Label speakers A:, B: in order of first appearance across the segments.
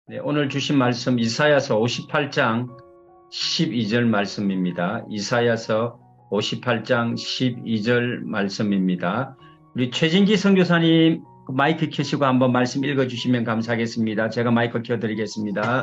A: 네, 오늘 주신 말씀 이사야서 58장 12절 말씀입니다. 이사야서 58장 12절 말씀입니다. 우리 최진기 선교사님 마이크 켜시고 한번 말씀 읽어주시면 감사하겠습니다. 제가 마이크 켜드리겠습니다.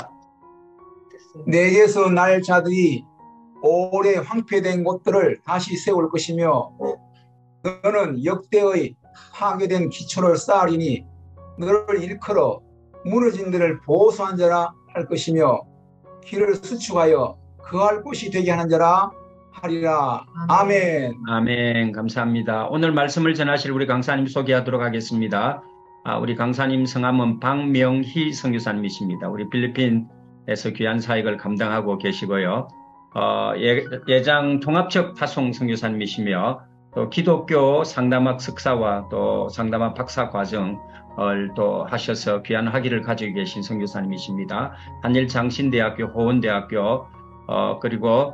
B: 내게서 날 자들이 오래 황폐된 곳들을 다시 세울 것이며 너는 역대의 파괴된 기초를 쌓으리니 너를 일컬어 무너진 데를 보수한 자라 할 것이며 길을 수축하여 거할 곳이 되게 하는 자라 하리라. 아멘.
A: 아멘. 감사합니다. 오늘 말씀을 전하실 우리 강사님 소개하도록 하겠습니다. 우리 강사님 성함은 박명희 선교사님이십니다. 우리 필리핀에서 귀한 사역을 감당하고 계시고요. 예장 통합적 파송 선교사님이시며 또 기독교 상담학 석사와 또 상담학 박사 과정을 또 하셔서 귀한 학위를 가지고 계신 선교사님이십니다. 한일장신대학교, 호원대학교 그리고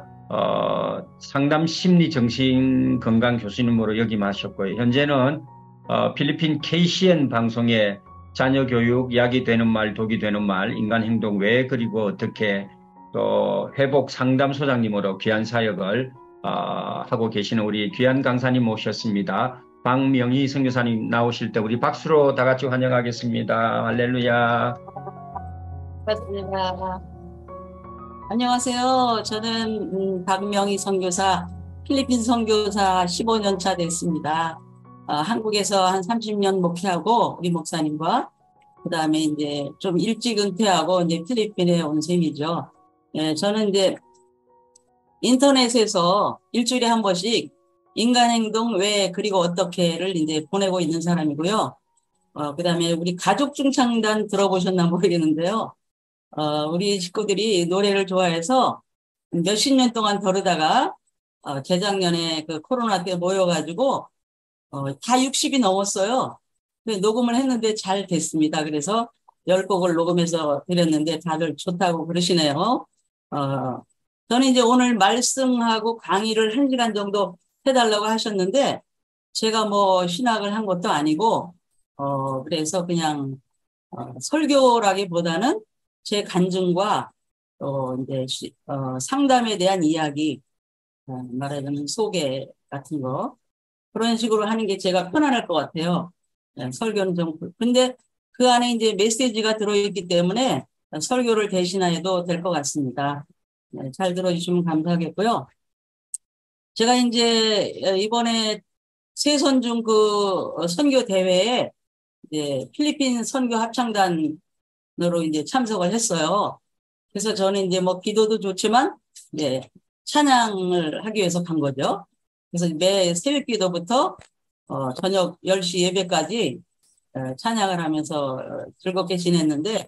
A: 상담심리정신건강 교수님으로 역임하셨고요. 현재는 필리핀 KCN 방송에 자녀교육, 약이 되는 말, 독이 되는 말, 인간행동 왜 그리고 어떻게 또 회복 상담소장님으로 귀한 사역을 하고 계시는 우리 귀한 강사님 모셨습니다. 박명희 선교사님 나오실 때 우리 박수로 다 같이 환영하겠습니다. 할렐루야.
C: 반갑습니다. 안녕하세요. 저는 박명희 선교사, 필리핀 선교사 15년 차 됐습니다. 한국에서 한 30년 목회하고 우리 목사님과 그 다음에 이제 좀 일찍 은퇴하고 이제 필리핀에 온 셈이죠. 예, 저는 이제 인터넷에서 일주일에 한 번씩 인간행동 왜 그리고 어떻게를 이제 보내고 있는 사람이고요. 그 다음에 우리 가족중창단 들어보셨나 모르겠는데요. 우리 식구들이 노래를 좋아해서 몇십 년 동안 다루다가 재작년에 그 코로나 때 모여가지고 다 60이 넘었어요. 녹음을 했는데 잘 됐습니다. 그래서 10곡을 녹음해서 드렸는데 다들 좋다고 그러시네요. 저는 이제 오늘 말씀하고 강의를 1시간 정도 해달라고 하셨는데 제가 뭐 신학을 한 것도 아니고 그래서 그냥 설교라기보다는 제 간증과 이제 상담에 대한 이야기, 말하자면 소개 같은 거 그런 식으로 하는 게 제가 편안할 것 같아요. 설교는 좀 근데 그 안에 이제 메시지가 들어있기 때문에 설교를 대신해도 될 것 같습니다. 잘 들어주시면 감사하겠고요. 제가 이제 이번에 새선중 그 선교 대회에 이제 필리핀 선교 합창단으로 이제 참석을 했어요. 그래서 저는 이제 뭐 기도도 좋지만 이제 찬양을 하기 위해서 간 거죠. 그래서 매 새벽 기도부터 저녁 10시 예배까지 찬양을 하면서 즐겁게 지냈는데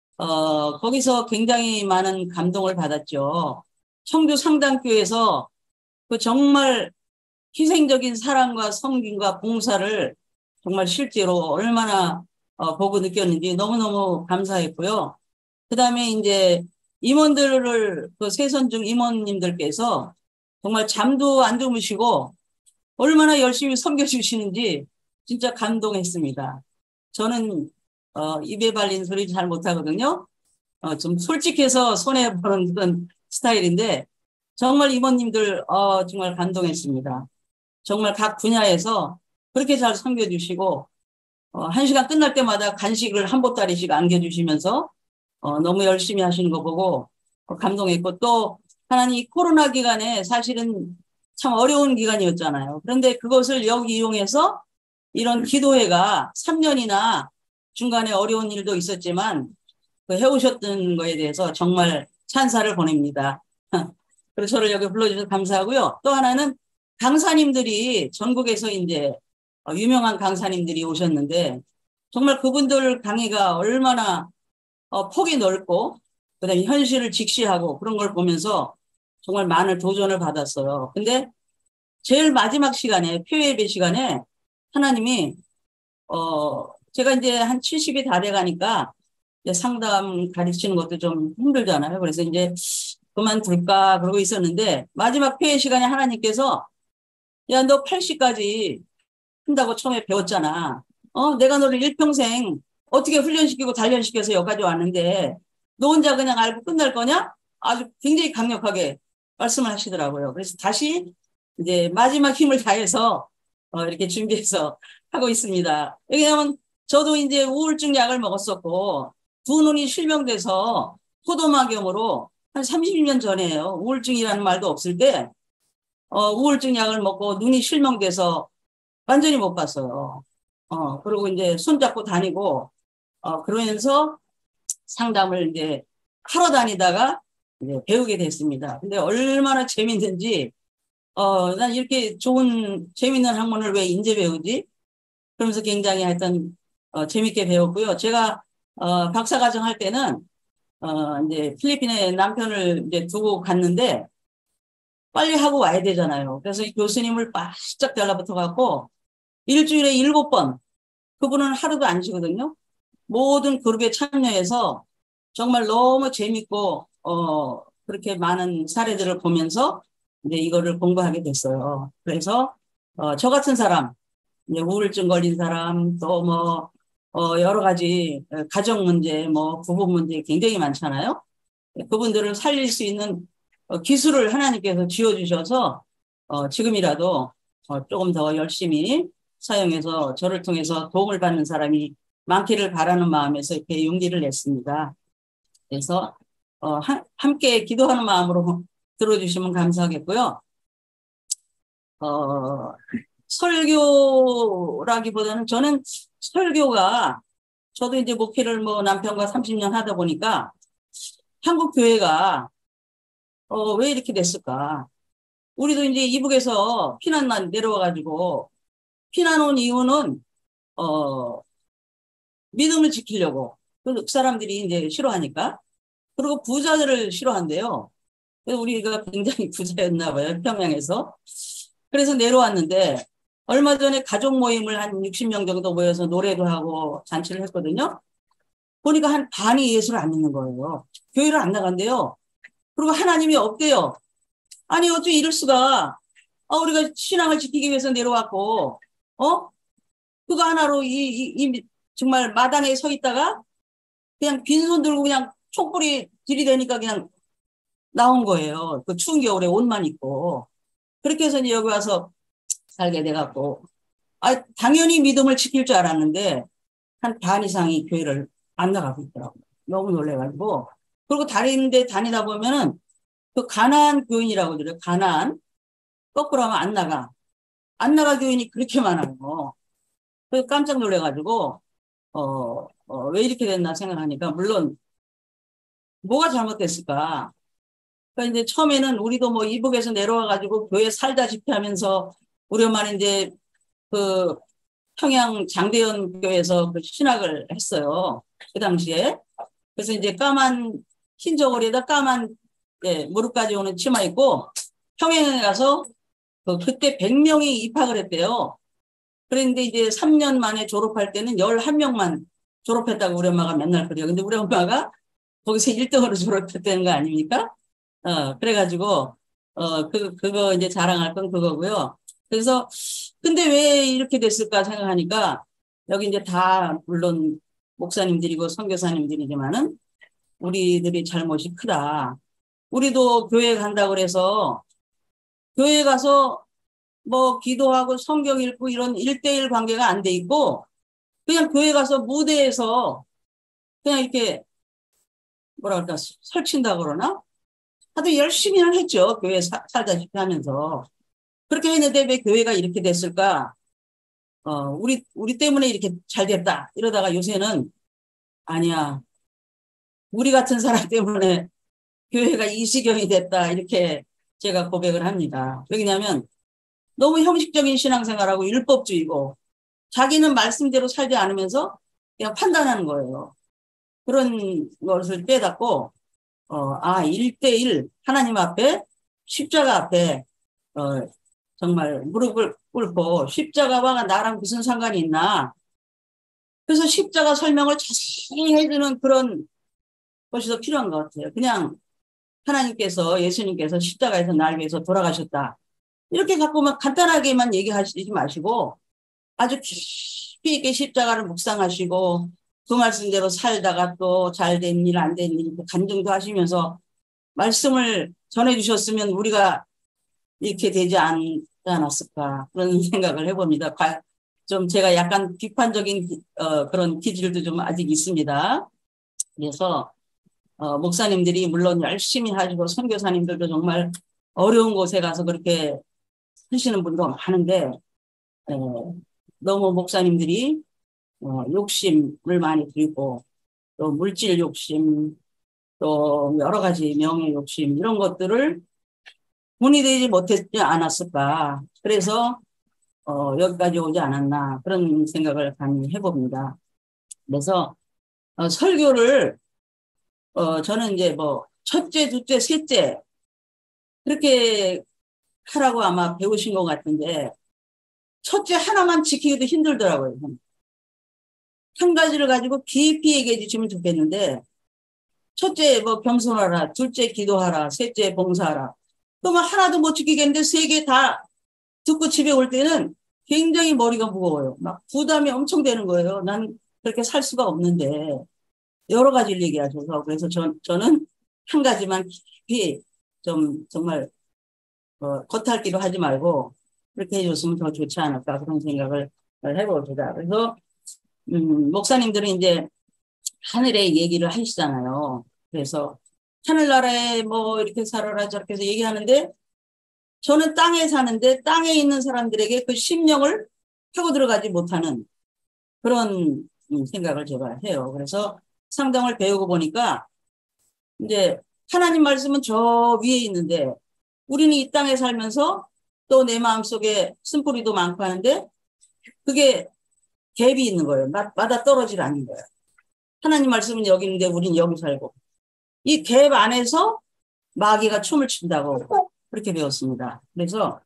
C: 거기서 굉장히 많은 감동을 받았죠. 청주 상담교에서 그 정말 희생적인 사랑과 섬김과 봉사를 정말 실제로 얼마나 보고 느꼈는지 너무너무 감사했고요. 그 다음에 이제 임원들을 그 새선중 임원님들께서 정말 잠도 안 주무시고 얼마나 열심히 섬겨주시는지 진짜 감동했습니다. 저는 입에 발린 소리 잘 못하거든요. 좀 솔직해서 손해보는 그런 스타일인데 정말 임원님들 정말 감동했습니다. 정말 각 분야에서 그렇게 잘 섬겨주시고 1시간 끝날 때마다 간식을 한 보따리씩 안겨주시면서 너무 열심히 하시는 거 보고 감동했고 또 하나님 이 코로나 기간에 사실은 참 어려운 기간이었잖아요. 그런데 그것을 여기 이용해서 이런 기도회가 3년이나 중간에 어려운 일도 있었지만 그 해오셨던 거에 대해서 정말 찬사를 보냅니다. 그래서 저를 여기 불러주셔서 감사하고요. 또 하나는 강사님들이 전국에서 이제 유명한 강사님들이 오셨는데 정말 그분들 강의가 얼마나 폭이 넓고 그다음에 현실을 직시하고 그런 걸 보면서 정말 많은 도전을 받았어요. 근데 제일 마지막 시간에 표예배 시간에 하나님이 제가 이제 한 70이 다 돼가니까 이제 상담 가르치는 것도 좀 힘들잖아요. 그래서 이제 그만둘까 그러고 있었는데 마지막 폐회 시간에 하나님께서 야, 너 80까지 한다고 처음에 배웠잖아. 내가 너를 일평생 어떻게 훈련시키고 단련시켜서 여기까지 왔는데 너 혼자 그냥 알고 끝날 거냐? 아주 굉장히 강력하게 말씀을 하시더라고요. 그래서 다시 이제 마지막 힘을 다해서 이렇게 준비해서 하고 있습니다. 왜냐하면 저도 이제 우울증 약을 먹었었고 두 눈이 실명돼서 포도막염으로 한 30년 전에요. 우울증이라는 말도 없을 때 우울증 약을 먹고 눈이 실명돼서 완전히 못 봤어요. 그리고 이제 손잡고 다니고 그러면서 상담을 이제 하러 다니다가 이제 배우게 됐습니다. 근데 얼마나 재밌는지 난 이렇게 좋은 재밌는 학문을 왜 이제 배우지? 그러면서 굉장히 하여튼 재밌게 배웠고요. 제가 박사과정 할 때는 이제 필리핀에 남편을 이제 두고 갔는데 빨리 하고 와야 되잖아요. 그래서 이 교수님을 바짝 달라붙어 갖고 일주일에 7번, 그분은 하루도 안 쉬거든요. 모든 그룹에 참여해서 정말 너무 재밌고 그렇게 많은 사례들을 보면서 이제 이거를 공부하게 됐어요. 그래서 저 같은 사람, 이제 우울증 걸린 사람, 또 뭐 여러 가지 가정 문제, 뭐 부부 문제 굉장히 많잖아요. 그분들을 살릴 수 있는 기술을 하나님께서 쥐어주셔서 지금이라도 조금 더 열심히 사용해서 저를 통해서 도움을 받는 사람이 많기를 바라는 마음에서 이렇게 용기를 냈습니다. 그래서 함께 기도하는 마음으로 들어주시면 감사하겠고요. 설교라기보다는 저는 설교가 저도 이제 목회를 뭐 남편과 30년 하다 보니까 한국 교회가 왜 이렇게 됐을까? 우리도 이제 이북에서 피난만 내려와가지고 피난 온 이유는 믿음을 지키려고 그 사람들이 이제 싫어하니까 그리고 부자들을 싫어한대요. 그래서 우리가 굉장히 부자였나 봐요. 평양에서. 그래서 내려왔는데 얼마 전에 가족 모임을 한 60명 정도 모여서 노래도 하고 잔치를 했거든요. 보니까 한 반이 예수를 안 믿는 거예요. 교회를 안 나간대요. 그리고 하나님이 없대요. 아니 어떻게 이럴 수가. 우리가 신앙을 지키기 위해서 내려왔고 그거 하나로 정말 마당에 서 있다가 그냥 빈손 들고 그냥 촛불이 들이대니까 그냥 나온 거예요. 그 추운 겨울에 옷만 입고. 그렇게 해서 이제 여기 와서 살게 돼갖고 당연히 믿음을 지킬 줄 알았는데 한 반 이상이 교회를 안 나가고 있더라고요. 너무 놀래가지고. 그리고 다른 데 다니다 보면은 그 가나안 교인이라고 그래요. 가나안. 거꾸로 하면 안 나가. 안 나가 교인이 그렇게 많아요. 그래서 깜짝 놀래가지고 왜 이렇게 됐나 생각하니까 물론 뭐가 잘못됐을까. 그러니까 이제 처음에는 우리도 뭐 이북에서 내려와가지고 교회 살다시피 하면서 우리 엄마는 이제 그 평양 장대현 교회에서 그 신학을 했어요. 그 당시에. 그래서 이제 까만 흰 저고리에다 까만 무릎까지 오는 치마 입고 평양에 가서 그때 100명이 입학을 했대요. 그런데 이제 3년 만에 졸업할 때는 11명만 졸업했다고 우리 엄마가 맨날 그래요. 근데 우리 엄마가 거기서 1등으로 졸업했다는 거 아닙니까? 그래가지고, 그거 이제 자랑할 건 그거고요. 그래서, 근데 왜 이렇게 됐을까 생각하니까, 여기 이제 다, 물론, 목사님들이고 선교사님들이지만은, 우리들이 잘못이 크다. 우리도 교회 간다고 그래서, 교회 가서 뭐, 기도하고 성경 읽고 이런 1대1 관계가 안 돼 있고, 그냥 교회 가서 무대에서, 그냥 이렇게, 뭐랄까, 설친다 그러나? 하도 열심히는 했죠. 교회 살다시피 하면서. 그렇게 했는데 왜 교회가 이렇게 됐을까? 우리 때문에 이렇게 잘 됐다. 이러다가 요새는 아니야. 우리 같은 사람 때문에 교회가 이 지경이 됐다. 이렇게 제가 고백을 합니다. 왜냐하면 너무 형식적인 신앙생활하고 율법주의고 자기는 말씀대로 살지 않으면서 그냥 판단하는 거예요. 그런 것을 깨닫고 1대1 하나님 앞에 십자가 앞에 정말 무릎을 꿇고 십자가와 나랑 무슨 상관이 있나. 그래서 십자가 설명을 자세히 해주는 그런 것이 더 필요한 것 같아요. 그냥 하나님께서 예수님께서 십자가에서 날 위해서 돌아가셨다. 이렇게 갖고만 간단하게만 얘기하시지 마시고 아주 깊이 있게 십자가를 묵상하시고 그 말씀대로 살다가 또 잘 된 일, 안 된 일, 간증도 하시면서 말씀을 전해주셨으면 우리가 이렇게 되지 않았을까 그런 생각을 해봅니다. 좀 제가 약간 비판적인 그런 기질도 좀 아직 있습니다. 그래서 목사님들이 물론 열심히 하시고 선교사님들도 정말 어려운 곳에 가서 그렇게 하시는 분도 많은데 너무 목사님들이 욕심을 많이 들이고 또 물질 욕심 또 여러 가지 명예 욕심 이런 것들을 돈이 되지 못했지 않았을까. 그래서 여기까지 오지 않았나 그런 생각을 감히 해봅니다. 그래서 설교를 저는 이제 뭐 첫째, 둘째, 셋째 그렇게 하라고 아마 배우신 것 같은데 첫째 하나만 지키기도 힘들더라고요. 한 가지를 가지고 깊이 얘기해 주시면 좋겠는데 첫째 뭐 겸손하라, 둘째 기도하라, 셋째 봉사하라. 그러면 하나도 못 지키겠는데 세 개 다 듣고 집에 올 때는 굉장히 머리가 무거워요. 막 부담이 엄청 되는 거예요. 난 그렇게 살 수가 없는데 여러 가지를 얘기하셔서 그래서 저는 한 가지만 깊이 좀 정말 겉핥기로 하지 말고 그렇게 해줬으면 더 좋지 않을까 그런 생각을 해봅니다. 그래서 목사님들은 이제 하늘의 얘기를 하시잖아요. 그래서 하늘나라에 뭐 이렇게 살아라 저렇게 해서 얘기하는데 저는 땅에 사는데 땅에 있는 사람들에게 그 심령을 타고 들어가지 못하는 그런 생각을 제가 해요. 그래서 상담을 배우고 보니까 이제 하나님 말씀은 저 위에 있는데 우리는 이 땅에 살면서 또 내 마음속에 쓴뿌리도 많고 하는데 그게 갭이 있는 거예요. 맞아 떨어지지 않는 거예요. 하나님 말씀은 여기 있는데 우리는 여기 살고 이 갭 안에서 마귀가 춤을 춘다고 그렇게 배웠습니다. 그래서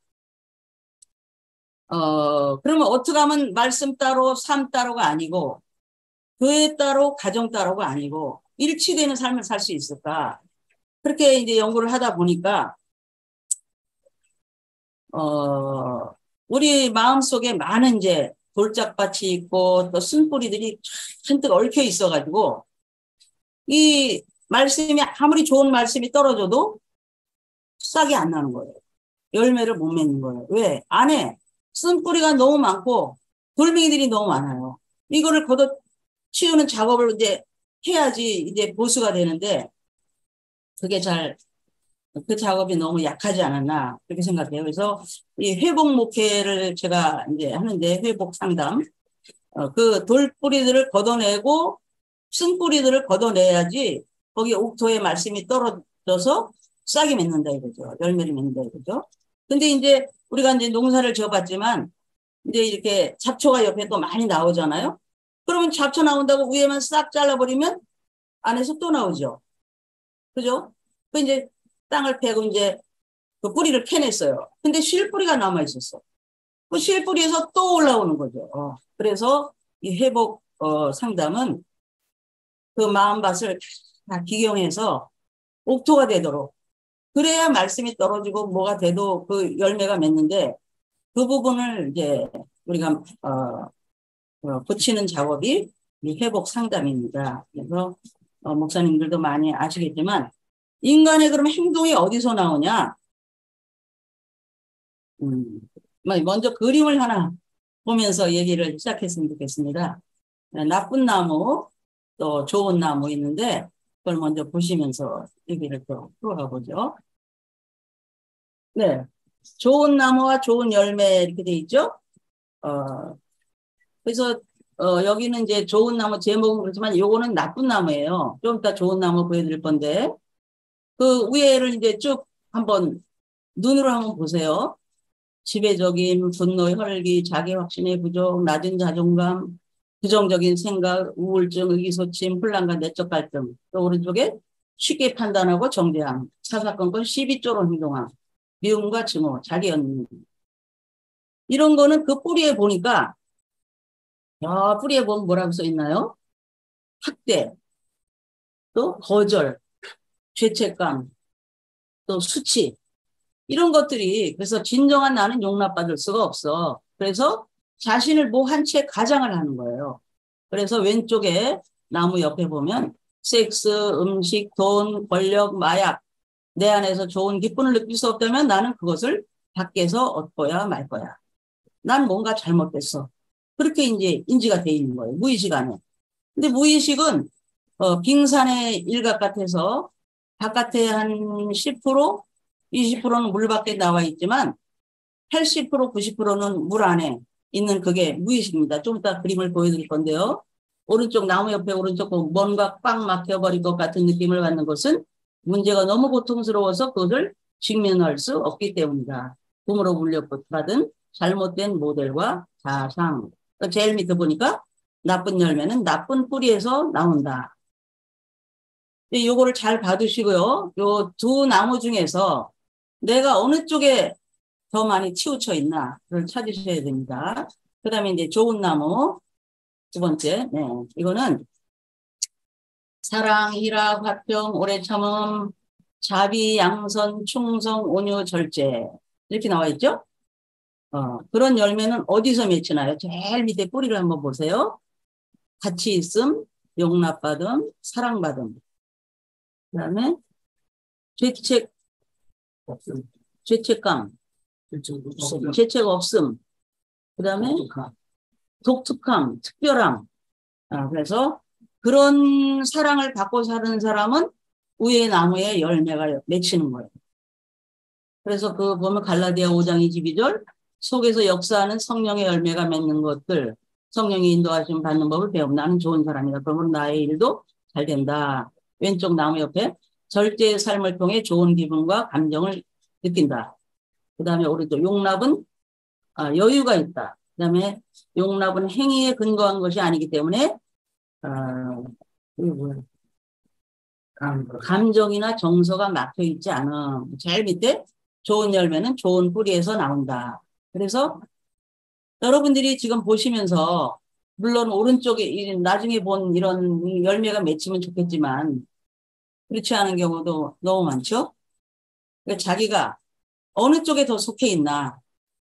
C: 그러면 어떻게 하면 말씀 따로 삶 따로가 아니고 교회 따로 가정 따로가 아니고 일치되는 삶을 살 수 있을까? 그렇게 이제 연구를 하다 보니까 우리 마음속에 많은 이제 돌짝밭이 있고 또 쓴뿌리들이 잔뜩 얽혀 있어가지고 이 말씀이 아무리 좋은 말씀이 떨어져도 싹이 안 나는 거예요. 열매를 못 맺는 거예요. 왜? 안에 쓴뿌리가 너무 많고 돌멩이들이 너무 많아요. 이거를 걷어치우는 작업을 이제 해야지 이제 보수가 되는데 그게 그 작업이 너무 약하지 않았나 그렇게 생각해요. 그래서 이 회복 목회를 제가 이제 하는데 회복 상담 그 돌뿌리들을 걷어내고 쓴뿌리들을 걷어내야지 거기 옥토에 말씀이 떨어져서 싹이 맺는다 이거죠. 열매를 맺는다 이거죠. 근데 이제 우리가 이제 농사를 지어봤지만 이제 이렇게 잡초가 옆에 또 많이 나오잖아요. 그러면 잡초 나온다고 위에만 싹 잘라버리면 안에서 또 나오죠. 그죠? 그 이제 땅을 패고 이제 그 뿌리를 캐냈어요. 근데 실뿌리가 남아 있었어. 그 실뿌리에서 또 올라오는 거죠. 그래서 이 회복 상담은 그 마음밭을 다 기경해서 옥토가 되도록 그래야 말씀이 떨어지고 뭐가 돼도 그 열매가 맺는데 그 부분을 이제 우리가 고치는 작업이 이 회복 상담입니다. 그래서 목사님들도 많이 아시겠지만 인간의 그럼 행동이 어디서 나오냐? 먼저 그림을 하나 보면서 얘기를 시작했으면 좋겠습니다. 나쁜 나무 또 좋은 나무 있는데 그걸 먼저 보시면서 얘기를 또 풀어가 보죠. 네, 좋은 나무와 좋은 열매 이렇게 돼 있죠. 그래서 여기는 이제 좋은 나무 제목은 그렇지만 요거는 나쁜 나무예요. 좀 이따 좋은 나무 보여드릴 건데 그 위에를 이제 쭉 한번 눈으로 한번 보세요. 지배적인 분노, 혈기, 자기 확신의 부족, 낮은 자존감, 부정적인 생각, 우울증, 의기소침, 혼란과 내적 갈등. 또 오른쪽에 쉽게 판단하고 정죄함, 사사건건 시비조로 행동함, 미움과 증오, 자기 연민. 이런 거는 그 뿌리에 보니까 뿌리에 보면 뭐라고 써 있나요? 학대, 또 거절, 죄책감, 또 수치. 이런 것들이 그래서 진정한 나는 용납받을 수가 없어. 그래서 자신을 뭐 한 채 가장을 하는 거예요. 그래서 왼쪽에 나무 옆에 보면 섹스, 음식, 돈, 권력, 마약, 내 안에서 좋은 기쁨을 느낄 수 없다면 나는 그것을 밖에서 얻고야 말 거야. 난 뭔가 잘못됐어. 그렇게 이제 인지가 돼 있는 거예요. 무의식 안에. 근데 무의식은 빙산의 일각 같아서 바깥에 한 10%, 20%는 물 밖에 나와 있지만 80%, 90%는 물 안에 있는 그게 무의식입니다. 좀 이따 그림을 보여드릴 건데요. 오른쪽 나무 옆에 오른쪽 뭔가 꽉 막혀버린 것 같은 느낌을 받는 것은 문제가 너무 고통스러워서 그것을 직면할 수 없기 때문이다. 부모로 물려받은 잘못된 모델과 자상. 제일 밑에 보니까 나쁜 열매는 나쁜 뿌리에서 나온다. 요거를 잘 봐두시고요. 요 두 나무 중에서 내가 어느 쪽에 더 많이 치우쳐 있나를 찾으셔야 됩니다. 그 다음에 이제 좋은 나무 두 번째, 네, 이거는 사랑, 희락, 화평, 오래 참음, 자비, 양선, 충성, 온유, 절제 이렇게 나와 있죠? 그런 열매는 어디서 맺히나요? 제일 밑에 뿌리를 한번 보세요. 같이 있음, 용납받음, 사랑받음. 그 다음에 죄책감, 죄책 없음. 그 다음에 독특함, 특별함. 그래서 그런 사랑을 받고 사는 사람은 위의 나무에 열매가 맺히는 거예요. 그래서 그 보면 갈라디아 5장 22절 속에서 역사하는 성령의 열매가 맺는 것들, 성령이 인도하심 받는 법을 배움. 나는 좋은 사람이다. 그러면 나의 일도 잘 된다. 왼쪽 나무 옆에 절제의 삶을 통해 좋은 기분과 감정을 느낀다. 그 다음에 오른쪽 용납은 여유가 있다. 그 다음에 용납은 행위에 근거한 것이 아니기 때문에 감정이나 정서가 막혀 있지 않아. 제일 밑에 좋은 열매는 좋은 뿌리에서 나온다. 그래서 여러분들이 지금 보시면서 물론 오른쪽에 나중에 본 이런 열매가 맺히면 좋겠지만 그렇지 않은 경우도 너무 많죠. 그러니까 자기가 어느 쪽에 더 속해 있나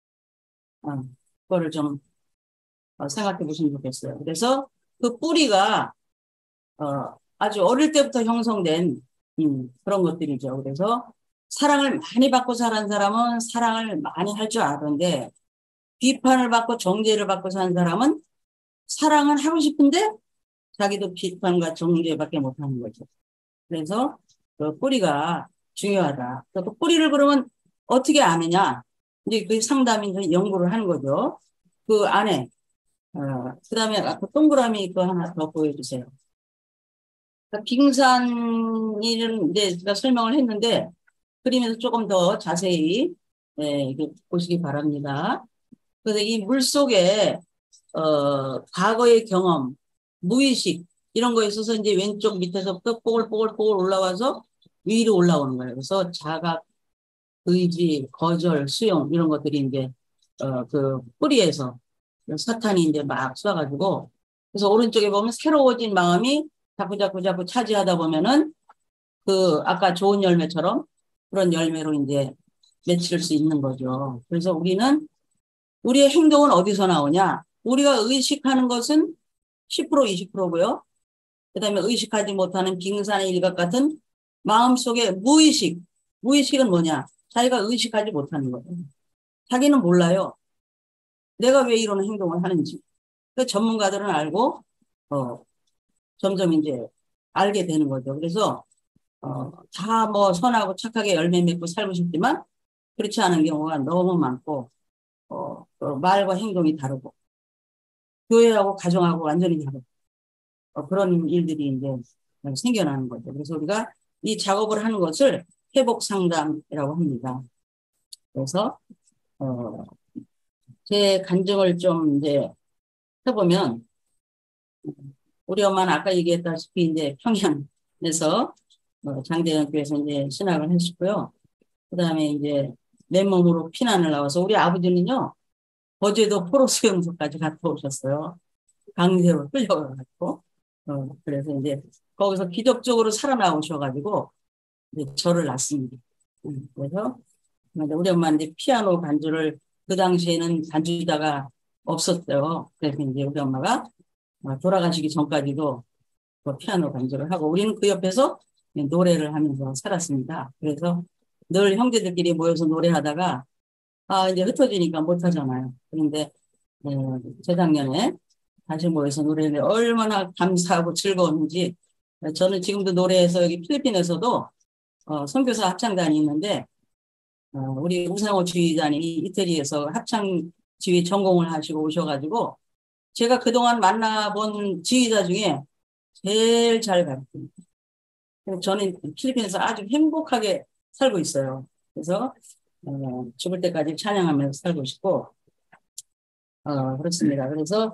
C: 그거를 좀 생각해 보시면 좋겠어요. 그래서 그 뿌리가 아주 어릴 때부터 형성된 그런 것들이죠. 그래서 사랑을 많이 받고 자란 사람은 사랑을 많이 할 줄 아는데 비판을 받고 정죄를 받고 사는 사람은 사랑은 하고 싶은데 자기도 비판과 정죄밖에 못하는 거죠. 그래서 그 뿌리가 중요하다. 그 뿌리를 그러면 어떻게 아느냐? 이제 그 상담이 연구를 하는 거죠. 그 안에 그 다음에 그 동그라미 거 하나 더 보여주세요. 그러니까 빙산이는 이제 제가 설명을 했는데 그림에서 조금 더 자세히 보시기 바랍니다. 그래서 이 물 속에 과거의 경험, 무의식 이런 거에 있어서 이제 왼쪽 밑에서부터 뽀글뽀글 올라와서 위로 올라오는 거예요. 그래서 자각, 의지, 거절, 수용 이런 것들이 이제 그 뿌리에서 사탄이 이제 막 쏴가지고 그래서 오른쪽에 보면 새로워진 마음이 자꾸 차지하다 보면은 그 아까 좋은 열매처럼 그런 열매로 이제 맺힐 수 있는 거죠. 그래서 우리는 우리의 행동은 어디서 나오냐? 우리가 의식하는 것은 10% 20%고요. 그다음에 의식하지 못하는 빙산의 일각 같은 마음속의 무의식. 무의식은 뭐냐? 자기가 의식하지 못하는 거예요. 자기는 몰라요. 내가 왜 이런 행동을 하는지. 그 전문가들은 알고 점점 이제 알게 되는 거죠. 그래서 다 뭐 선하고 착하게 열매 맺고 살고 싶지만 그렇지 않은 경우가 너무 많고 말과 행동이 다르고 교회하고 가정하고 완전히 다르고 그런 일들이 이제 생겨나는 거죠. 그래서 우리가 이 작업을 하는 것을 회복 상담이라고 합니다. 그래서 제 간증을 좀 이제 해보면 우리 엄마는 아까 얘기했다시피 이제 평양에서 장대현 교회에서 이제 신학을 했었고요. 그 다음에 이제 맨몸으로 피난을 나와서 우리 아버지는요 거제도 포로수용소까지 갔다 오셨어요. 강제로 끌려가지고 그래서 이제 거기서 기적적으로 살아나오셔가지고 이제 저를 낳습니다. 그래서 우리 엄마는 이제 피아노 반주를 그 당시에는 반주자가 없었어요. 그래서 이제 우리 엄마가 돌아가시기 전까지도 그 피아노 반주를 하고 우리는 그 옆에서 노래를 하면서 살았습니다. 그래서 늘 형제들끼리 모여서 노래하다가 이제 흩어지니까 못 하잖아요. 그런데 재작년에 다시 모여서 노래를 얼마나 감사하고 즐거웠는지 저는 지금도 노래에서 여기 필리핀에서도 선교사 합창단이 있는데 우리 우상호 지휘장이 이태리에서 합창 지휘 전공을 하시고 오셔가지고 제가 그동안 만나본 지휘자 중에 제일 잘 가르칩니다. 저는 필리핀에서 아주 행복하게 살고 있어요. 그래서 죽을 때까지 찬양하면서 살고 싶고 그렇습니다. 그래서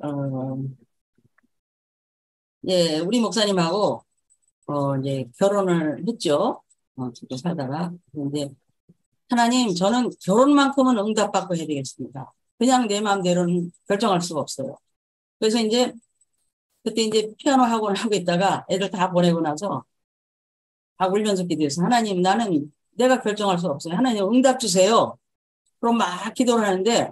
C: 예, 우리 목사님하고 이제 결혼을 했죠. 그렇게 살다가 근데 하나님, 저는 결혼만큼은 응답받고 해야 되겠습니다. 그냥 내 마음대로는 결정할 수가 없어요. 그래서 이제 그때 이제 피아노 학원을 하고 있다가 애들 다 보내고 나서 다 울면서 기도해서 하나님, 나는 내가 결정할 수 없어요. 하나님 응답 주세요. 그럼 막 기도를 하는데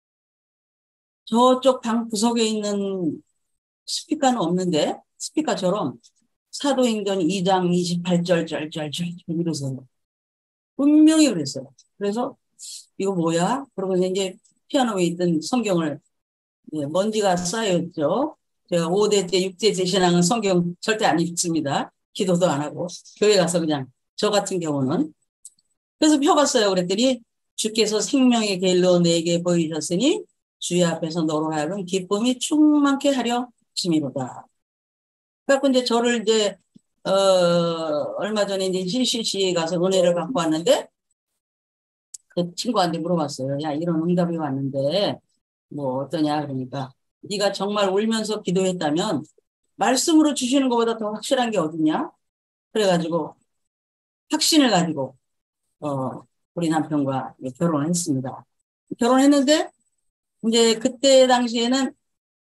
C: 저쪽 방 구석에 있는 스피커는 없는데 스피커처럼 사도행전 2장 28절 쩔쩔쩔 이러세요. 분명히 그랬어요. 그래서 이거 뭐야? 그러고 이제 피아노에 있던 성경을 먼지가 쌓여있죠. 제가 5대째 6대째 신앙은 성경 절대 안 읽습니다. 기도도 안 하고 교회 가서 그냥 저 같은 경우는 그래서 펴봤어요. 그랬더니 주께서 생명의 길로 내게 보이셨으니 주의 앞에서 너로 하여금 기쁨이 충만케 하려 하심이로다. 그래서 이제 저를 이제 얼마 전에 이제 CCC에 가서 은혜를 받고 왔는데 그 친구한테 물어봤어요. 야, 이런 응답이 왔는데 뭐 어떠냐? 그러니까 네가 정말 울면서 기도했다면 말씀으로 주시는 것보다 더 확실한 게 어디냐? 그래가지고 확신을 가지고 우리 남편과 결혼을 했습니다. 결혼했는데 이제 그때 당시에는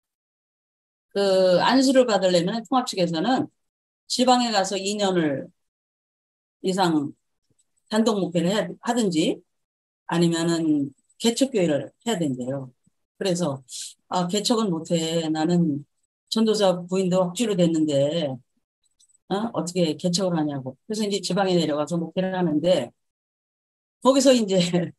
C: 그 안수를 받으려면 통합 측에서는 지방에 가서 2년을 이상 단독 목회를 하든지 아니면은 개척교회를 해야 된대요. 그래서 개척은 못해. 나는 전도사 부인도 억지로 됐는데 어떻게 개척을 하냐고. 그래서 이제 지방에 내려가서 목회를 하는데 거기서 이제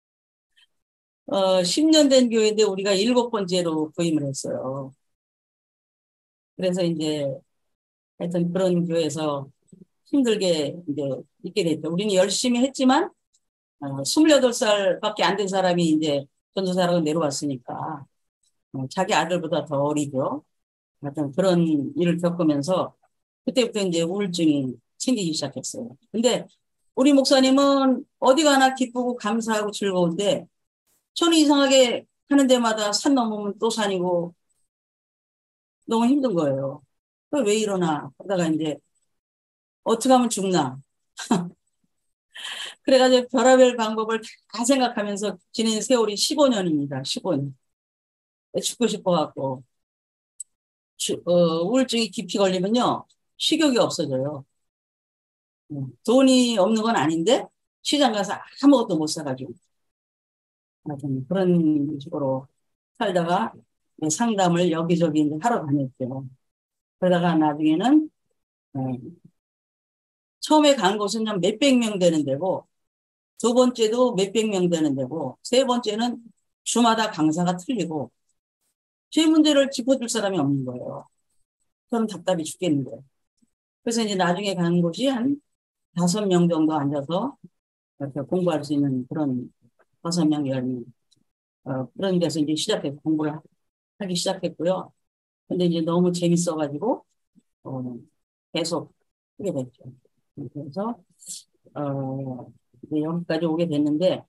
C: 10년 된 교회인데 우리가 7번째로 부임을 했어요. 그래서 이제 하여튼 그런 교회에서 힘들게 이제 있게 됐죠. 우리는 열심히 했지만 28살밖에 안 된 사람이 이제 전도사라고 내려왔으니까 자기 아들보다 더 어리죠. 하여튼 그런 일을 겪으면서 그때부터 이제 우울증이 생기기 시작했어요. 근데 우리 목사님은 어디 가나 기쁘고 감사하고 즐거운데 저는 이상하게 하는 데마다 산 넘으면 또 산이고 너무 힘든 거예요. 왜 이러나 하다가 이제 어떻게 하면 죽나. 그래가지고 별의별 방법을 다 생각하면서 지낸 세월이 15년입니다. 15년. 죽고 싶어갖고 우울증이 깊이 걸리면요. 식욕이 없어져요. 돈이 없는 건 아닌데 시장 가서 아무것도 못 사가지고 그런 식으로 살다가 상담을 여기저기 이제 하러 다녔죠. 그러다가 나중에는 처음에 간 곳은 몇백 명 되는 데고 두 번째도 몇백 명 되는 데고 세 번째는 주마다 강사가 틀리고 제 문제를 짚어줄 사람이 없는 거예요. 저는 답답해 죽겠는데. 그래서 이제 나중에 간 곳이 한 5명 정도 앉아서 이렇게 공부할 수 있는 그런 5명, 10명. 그런 데서 이제 공부를 하기 시작했고요. 근데 이제 너무 재밌어가지고, 계속 하게 됐죠. 그래서, 이제 여기까지 오게 됐는데,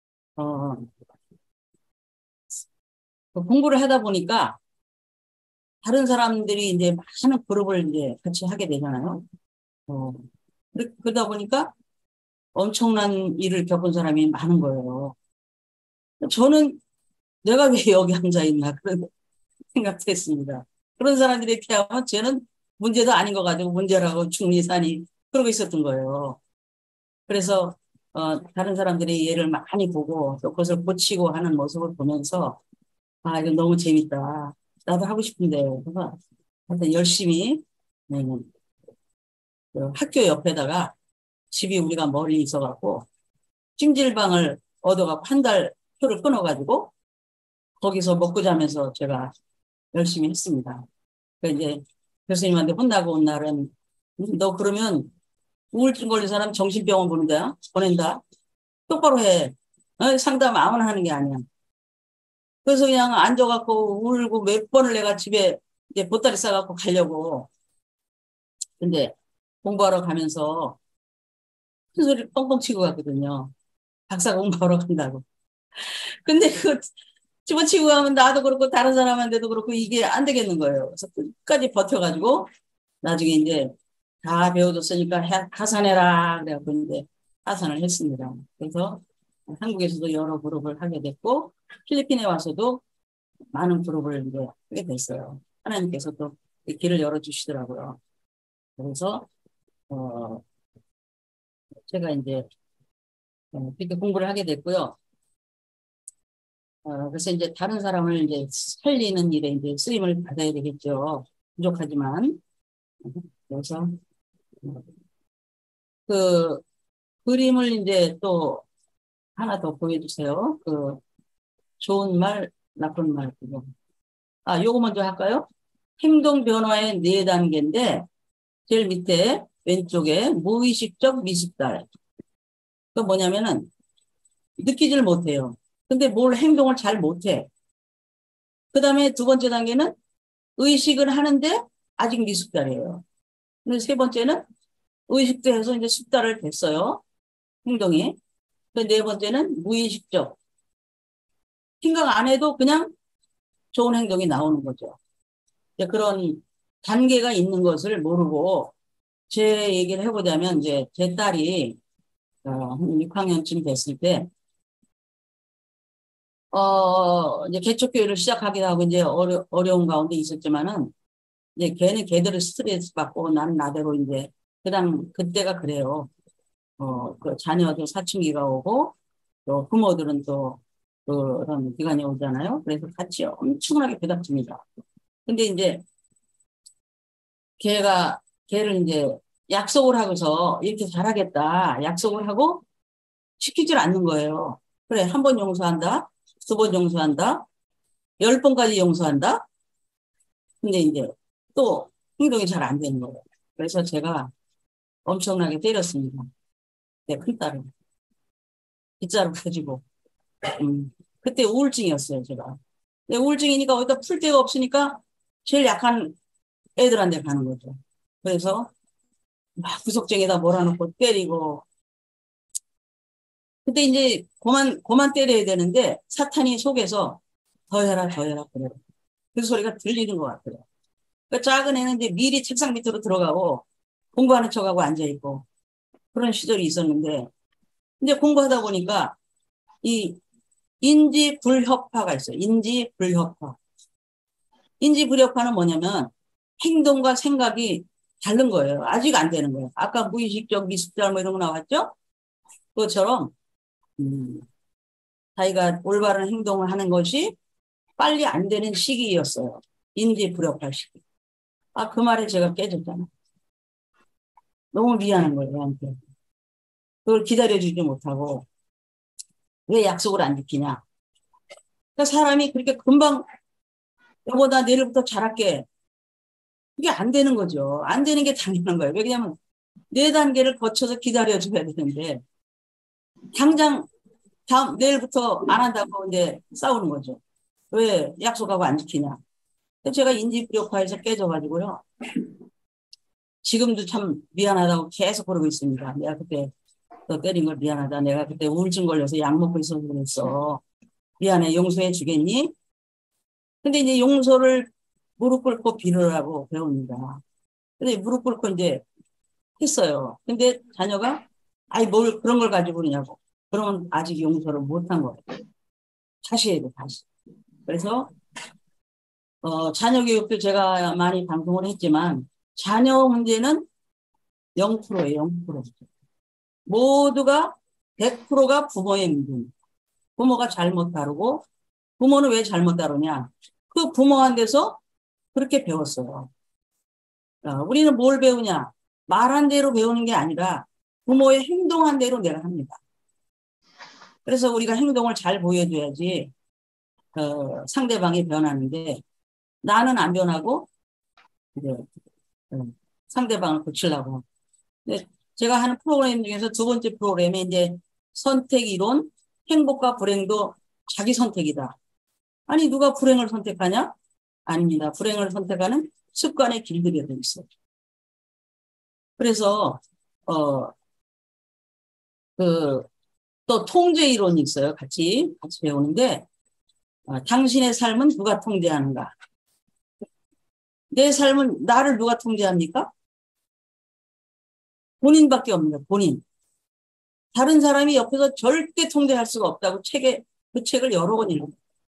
C: 그 공부를 하다 보니까 다른 사람들이 이제 많은 그룹을 이제 같이 하게 되잖아요. 그러다 보니까 엄청난 일을 겪은 사람이 많은 거예요. 저는 내가 왜 여기 앉아 있나 그런 생각도 했습니다. 그런 사람들이 이렇게 하면 쟤는 문제도 아닌 거 가지고 문제라고 중리사니 그러고 있었던 거예요. 그래서 다른 사람들이 얘를 많이 보고 또 그것을 고치고 하는 모습을 보면서 이거 너무 재밌다. 나도 하고 싶은데 그래서 하여튼 열심히 그 학교 옆에다가 집이 우리가 멀리 있어갖고 찜질방을 얻어갖고 한 달 표를 끊어가지고 거기서 먹고 자면서 제가 열심히 했습니다. 그 이제 교수님한테 혼나고 온 날은 너 그러면 우울증 걸린 사람 정신병원 보낸다. 똑바로 해. 상담 아무나 하는 게 아니야. 그래서 그냥 앉아갖고 울고 몇 번을 내가 집에 이제 보따리 싸갖고 가려고. 근데 공부하러 가면서 큰 소리를 뻥뻥 치고 갔거든요. 박사 공부하러 간다고. 근데 그 집어치고 가면 나도 그렇고 다른 사람한테도 그렇고 이게 안 되겠는 거예요. 그래서 끝까지 버텨가지고 나중에 이제 다 배워줬으니까 하산해라. 그래갖고 이제 하산을 했습니다. 그래서 한국에서도 여러 그룹을 하게 됐고 필리핀에 와서도 많은 그룹을 이제 하게 됐어요. 하나님께서 또 길을 열어주시더라고요. 그래서 제가 이제 그렇게 공부를 하게 됐고요. 그래서 이제 다른 사람을 이제 살리는 일에 이제 쓰임을 받아야 되겠죠. 부족하지만. 그래서 그 그림을 이제 또 하나 더 보여주세요. 그 좋은 말, 나쁜 말. 그거. 요거 먼저 할까요? 행동 변화의 4단계인데 제일 밑에 왼쪽에 무의식적 미숙달. 그 뭐냐면은 느끼질 못해요. 근데 뭘 행동을 잘 못해. 그 다음에 두 번째 단계는 의식을 하는데 아직 미숙달이에요. 근데 세 번째는 의식도 해서 이제 숙달을 됐어요. 행동이. 그 네 번째는 무의식적. 생각 안 해도 그냥 좋은 행동이 나오는 거죠. 그런 단계가 있는 것을 모르고 제 얘기를 해보자면 이제 제 딸이 한 6학년쯤 됐을 때 이제 개척교육을 시작하기도 하고 이제 어려운 가운데 있었지만은 이제 걔는 걔대로 스트레스 받고 나는 나대로 이제 그때가 그래요. 그 자녀도 사춘기가 오고 또 부모들은 또 그런 기간이 오잖아요. 그래서 같이 엄청나게 부닥칩니다. 근데 이제 걔를 이제 약속을 하고서 이렇게 잘하겠다 약속을 하고 시키질 않는 거예요. 그래, 한 번 용서한다, 두 번 용서한다, 10번까지 용서한다. 근데 이제 또 행동이 잘 안 되는 거예요. 그래서 제가 엄청나게 때렸습니다. 내 큰딸을. 빗자루 펴지고. 그때 우울증이었어요, 제가. 근데 우울증이니까 어디다 풀 데가 없으니까 제일 약한 애들한테 가는 거죠. 그래서 막 구석쟁이다 몰아놓고 때리고. 그때 이제 그만 때려야 되는데 사탄이 속에서 더 해라, 더 해라, 그래요. 그 소리가 들리는 것 같아요. 그 작은 애는 이제 미리 책상 밑으로 들어가고 공부하는 척하고 앉아있고 그런 시절이 있었는데 이제 공부하다 보니까 이 인지불협화가 있어요. 인지불협화. 인지불협화는 뭐냐면 행동과 생각이 다른 거예요. 아직 안 되는 거예요. 아까 무의식적 미숙달 뭐 이런 거 나왔죠? 그것처럼 자기가 올바른 행동을 하는 것이 빨리 안 되는 시기였어요. 인지불협화 시기. 그 말에 제가 깨졌잖아. 너무 미안한 거예요, 얘한테. 그걸 기다려주지 못하고 왜 약속을 안 지키냐. 그러니까 사람이 그렇게 금방 여보 나 내일부터 잘할게. 그게 안 되는 거죠. 안 되는 게 당연한 거예요. 왜냐하면 4단계를 거쳐서 기다려줘야 되는데 당장 내일부터 안 한다고 이제 싸우는 거죠. 왜 약속하고 안 지키냐. 제가 인지불협화에서 깨져가지고요. 지금도 참 미안하다고 계속 그러고 있습니다. 내가 그때 너 때린 걸 미안하다. 내가 그때 우울증 걸려서 약 먹고 있어서 그랬어. 미안해. 용서해 주겠니? 근데 이제 용서를 무릎 꿇고 빌으라고 배웁니다. 근데 무릎 꿇고 이제 했어요. 근데 자녀가 아이 뭘 그런 걸 가지고 그러냐고. 그러면 아직 용서를 못한 거예요. 다시 해야 돼, 다시. 그래서 자녀 교육도 제가 많이 방송을 했지만 자녀 문제는 0%예요. 0%. 모두가 100%가 부모의 문제입니다. 부모가 잘못 다루고 부모는 왜 잘못 다루냐. 그 부모한테서 그렇게 배웠어요. 우리는 뭘 배우냐? 말한 대로 배우는 게 아니라 부모의 행동한 대로 내가 합니다. 그래서 우리가 행동을 잘 보여줘야지 상대방이 변하는데 나는 안 변하고 이제 상대방을 고치려고. 근데 제가 하는 프로그램 중에서 두 번째 프로그램에 이제 선택 이론, 행복과 불행도 자기 선택이다. 아니 누가 불행을 선택하냐? 아닙니다. 불행을 선택하는 습관의 길들여 있어요. 그래서 또 통제 이론이 있어요. 같이 배우는데 당신의 삶은 누가 통제하는가? 내 삶은 나를 누가 통제합니까? 본인밖에 없는 거예요. 본인. 다른 사람이 옆에서 절대 통제할 수가 없다고 그 책을 여러 번 읽어요.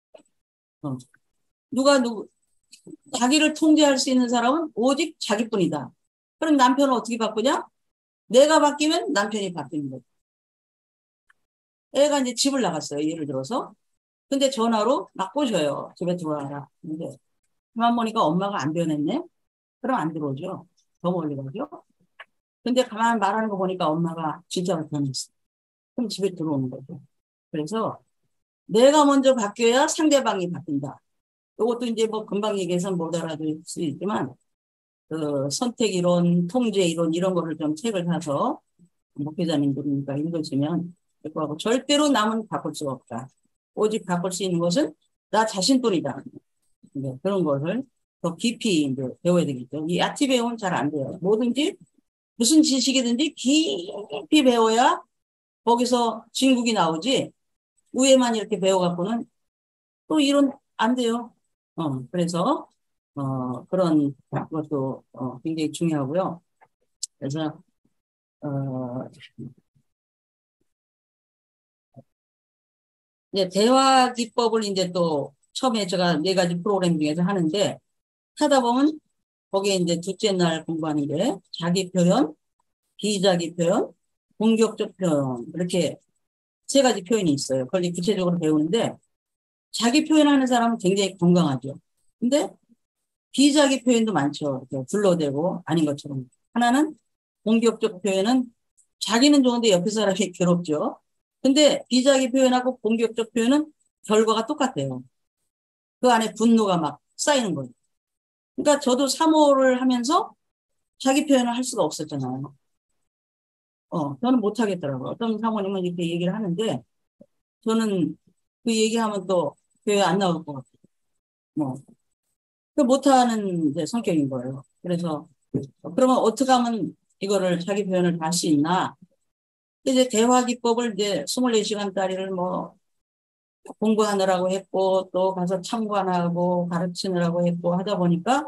C: 자기를 통제할 수 있는 사람은 오직 자기뿐이다. 그럼 남편은 어떻게 바꾸냐? 내가 바뀌면 남편이 바뀌는 거예요. 애가 이제 집을 나갔어요. 예를 들어서. 근데 전화로 막 꼬셔요. 집에 들어와라. 근데 그만 보니까 엄마가 안 변했네? 그럼 안 들어오죠. 더 멀리 가죠. 근데 가만 말하는 거 보니까 엄마가 진짜로 변했어. 그럼 집에 들어오는 거죠. 그래서 내가 먼저 바뀌어야 상대방이 바뀐다. 이것도 이제 뭐 금방 얘기해서 못 알아들 수 있지만 선택 이론, 통제 이론 이런 거를 좀 책을 사서 목회자님들이니까 읽으시면 될 거 하고 절대로 남은 바꿀 수가 없다. 오직 바꿀 수 있는 것은 나 자신뿐이다. 네, 그런 것을 더 깊이 이제 배워야 되겠죠. 이 야티 배우면 잘 안 돼요. 뭐든지 무슨 지식이든지 깊이 배워야 거기서 진국이 나오지 위에만 이렇게 배워갖고는 또 이론 안 돼요. 그래서 그런 것도 굉장히 중요하고요. 그래서 이제 대화 기법을 이제 또 처음에 제가 4가지 프로그램 중에서 하는데 하다 보면 거기에 이제 둘째 날 공부하는 게 자기 표현, 비자기 표현, 공격적 표현 이렇게 3가지 표현이 있어요. 그걸 구체적으로 배우는데 자기 표현하는 사람은 굉장히 건강하죠. 근데 비자기 표현도 많죠. 이렇게 둘러대고 아닌 것처럼. 하나는 공격적 표현은 자기는 좋은데 옆에 사람이 괴롭죠. 근데 비자기 표현하고 공격적 표현은 결과가 똑같아요. 그 안에 분노가 막 쌓이는 거예요. 그러니까 저도 사모를 하면서 자기 표현을 할 수가 없었잖아요. 저는 못 하겠더라고요. 어떤 사모님은 이렇게 얘기를 하는데 저는 그 얘기하면 또 교회 안 나올 것 같아요. 뭐, 그 못하는 이제 성격인 거예요. 그래서 그러면 어떻게 하면 이거를 자기 표현을 할 수 있나? 이제 대화 기법을 이제 24시간짜리를 뭐 공부하느라고 했고 또 가서 참관하고 가르치느라고 했고 하다 보니까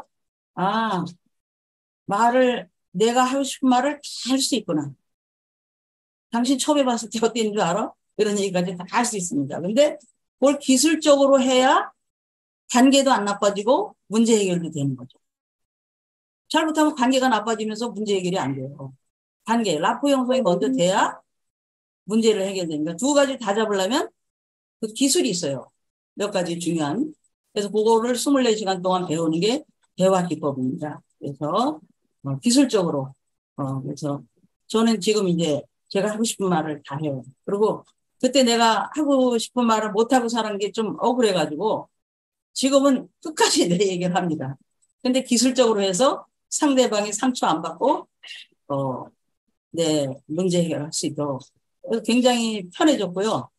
C: 내가 하고 싶은 말을 다 할 수 있구나. 당신 처음 해봤을 때 어땠는 줄 알아? 이런 얘기까지 다 할 수 있습니다. 근데 그걸 기술적으로 해야 관계도 안 나빠지고 문제 해결도 되는 거죠. 잘못하면 관계가 나빠지면서 문제 해결이 안 돼요. 라포 형성이 먼저 돼야 문제를 해결됩니다. 2가지 다 잡으려면 그 기술이 있어요. 몇 가지 중요한. 그래서 그거를 24시간 동안 배우는 게 대화 기법입니다. 그래서 기술적으로 그래서 저는 지금 이제 제가 하고 싶은 말을 다 해요. 그리고 그때 내가 하고 싶은 말을 못하고 사는 게 좀 억울해가지고 지금은 끝까지 내 얘기를 합니다. 근데 기술적으로 해서 상대방이 상처 안 받고 내 문제 해결할 수 있도록 그래서 굉장히 편해졌고요.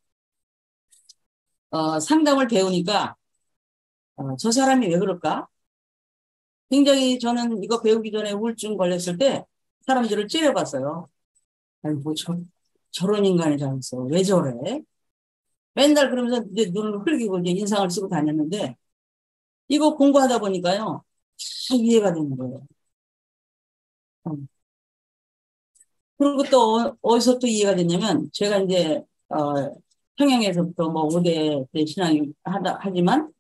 C: 상담을 배우니까 저 사람이 왜 그럴까? 굉장히 저는 이거 배우기 전에 우울증 걸렸을 때 사람들을 찌려봤어요. 아니 뭐 저런 인간이 잘했어. 왜 저래? 맨날 그러면서 이제 눈을 흘기고 이제 인상을 쓰고 다녔는데 이거 공부하다 보니까요. 다 이해가 되는 거예요. 그리고 또 어디서 또 이해가 됐냐면 제가 이제 평양에서부터 뭐 5대 신앙이 하지만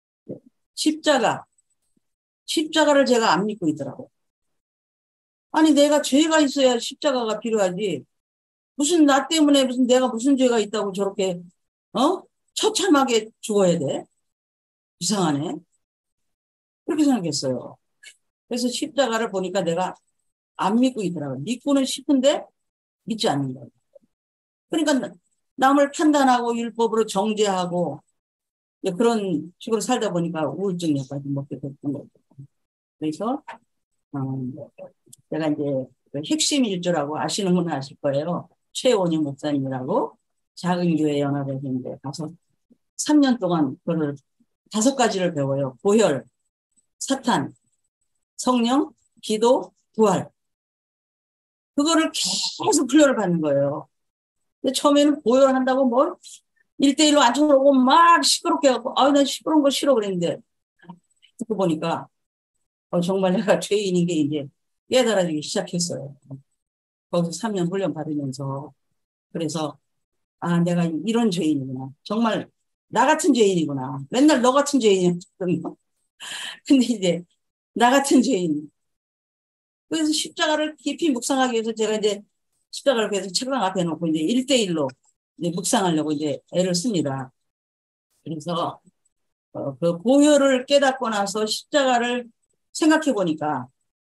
C: 십자가를 제가 안 믿고 있더라고요. 아니 내가 죄가 있어야 십자가가 필요하지. 나 때문에 내가 무슨 죄가 있다고 저렇게 처참하게 죽어야 돼? 이상하네. 그렇게 생각했어요. 그래서 십자가를 보니까 내가 안 믿고 있더라고요. 믿고는 싶은데 믿지 않는 거예요. 그러니까 남을 판단하고 율법으로 정죄하고 그런 식으로 살다 보니까 우울증에까지 먹게 됐던 거죠. 그래서 제가 이제 그 핵심 일조라고 아시는 분은 아실 거예요. 최원희 목사님이라고 작은 교회 연합에서 이제 가서 3년 동안 그걸 5가지를 배워요. 보혈, 사탄, 성령, 기도, 부활. 그거를 계속 훈련을 받는 거예요. 근데 처음에는 보혈한다고 뭐 1대1로 앉혀놓고 막 시끄럽게 해갖고 난 시끄러운 거 싫어 그랬는데 듣고 보니까 정말 내가 죄인인 게 이제 깨달아지기 시작했어요. 거기서 3년 훈련 받으면서. 그래서 내가 이런 죄인이구나. 정말 나 같은 죄인이구나. 맨날 너 같은 죄인이었거든요. 근데 이제 나 같은 죄인. 그래서 십자가를 깊이 묵상하기 위해서 제가 이제 십자가를 계속 책상 앞에 놓고 이제 1대1로 이제 묵상하려고 이제 애를 씁니다. 그래서 그 보혈을 깨닫고 나서 십자가를 생각해 보니까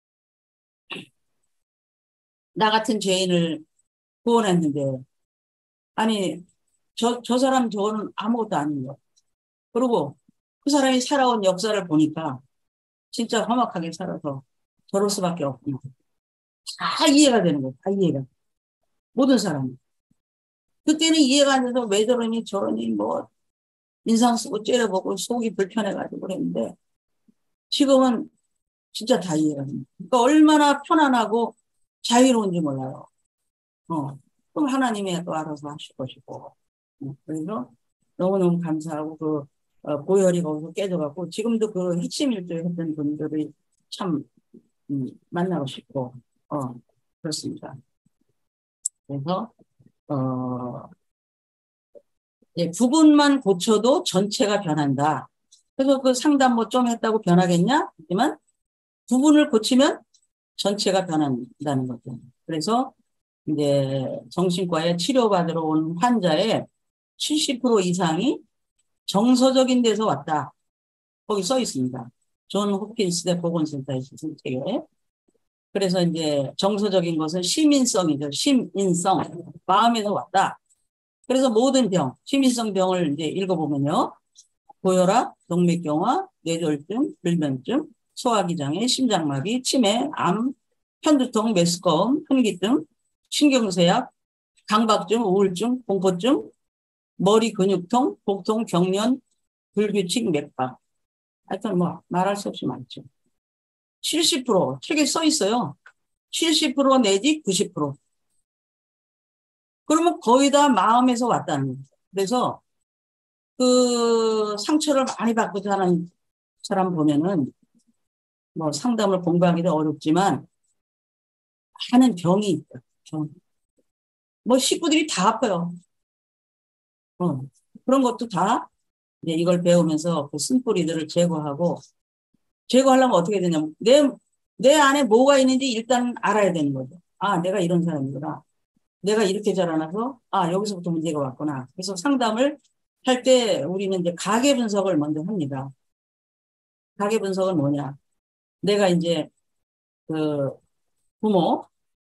C: 나 같은 죄인을 구원했는데 아니 저 사람 저거는 아무것도 아닌 거. 그리고 그 사람이 살아온 역사를 보니까 진짜 험악하게 살아서 저럴 수밖에 없구나. 다 이해가 되는 거예요. 다 이해가. 모든 사람이. 그때는 이해가 안 돼서 왜 저러니 저러니 뭐 인상 쓰고 째려보고 속이 불편해가지고 그랬는데 지금은 진짜 다 이해가 됩니다. 그러니까 얼마나 편안하고 자유로운지 몰라요. 그럼 하나님이 또 알아서 하실 것이고. 그래서 너무너무 감사하고 그 보혈이 거기서 깨져갖고 지금도 그 핵심 일조에 했던 분들이 참 만나고 싶고 그렇습니다. 그래서 부분만 고쳐도 전체가 변한다. 그래서 그 상담 뭐 좀 했다고 변하겠냐? 하지만 부분을 고치면 전체가 변한다는 거죠. 그래서 이제 정신과에 치료받으러 온 환자의 70% 이상이 정서적인 데서 왔다. 거기 써 있습니다. 존 홉킨스대 보건센터에 있는 책에. 그래서 이제 정서적인 것은 시민성이죠. 시민성. 마음에서 왔다. 그래서 모든 병, 시민성 병을 이제 읽어보면요. 고혈압, 동맥경화, 뇌졸중, 불면증, 소화기장애, 심장마비, 치매, 암, 편두통, 메스꺼움, 현기증, 신경쇠약, 강박증, 우울증, 공포증, 머리 근육통, 복통, 경련, 불규칙, 맥박. 하여튼 뭐 말할 수 없이 많죠. 70% 책에 써 있어요. 70% 내지 90%. 그러면 거의 다 마음에서 왔다는 거죠. 그래서 그 상처를 많이 받고 사는 사람 보면은 뭐 상담을 공부하기도 어렵지만 많은 병이 있다. 뭐 식구들이 다 아파요. 그런 것도 다 이제 이걸 배우면서 그 쓴뿌리들을 제거하려면 어떻게 되냐면 내 안에 뭐가 있는지 일단 알아야 되는 거죠. 내가 이런 사람이구나. 내가 이렇게 자라나서 여기서부터 문제가 왔구나. 그래서 상담을 할 때 우리는 이제 가계 분석을 먼저 합니다. 가계 분석은 뭐냐? 내가 이제 그 부모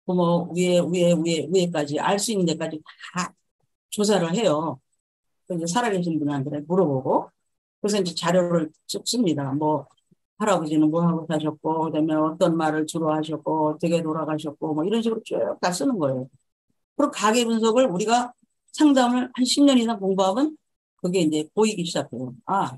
C: 위에까지 알 수 있는 데까지 다 조사를 해요. 이제 살아계신 분한테 물어보고 그래서 이제 자료를 쭉 씁니다. 뭐 할아버지는 뭐 하고 사셨고 그다음에 어떤 말을 주로 하셨고 어떻게 돌아가셨고 뭐 이런 식으로 쭉 다 쓰는 거예요. 그리고 가계 분석을 우리가 상담을 한 10년 이상 공부하면 그게 이제 보이기 시작해요.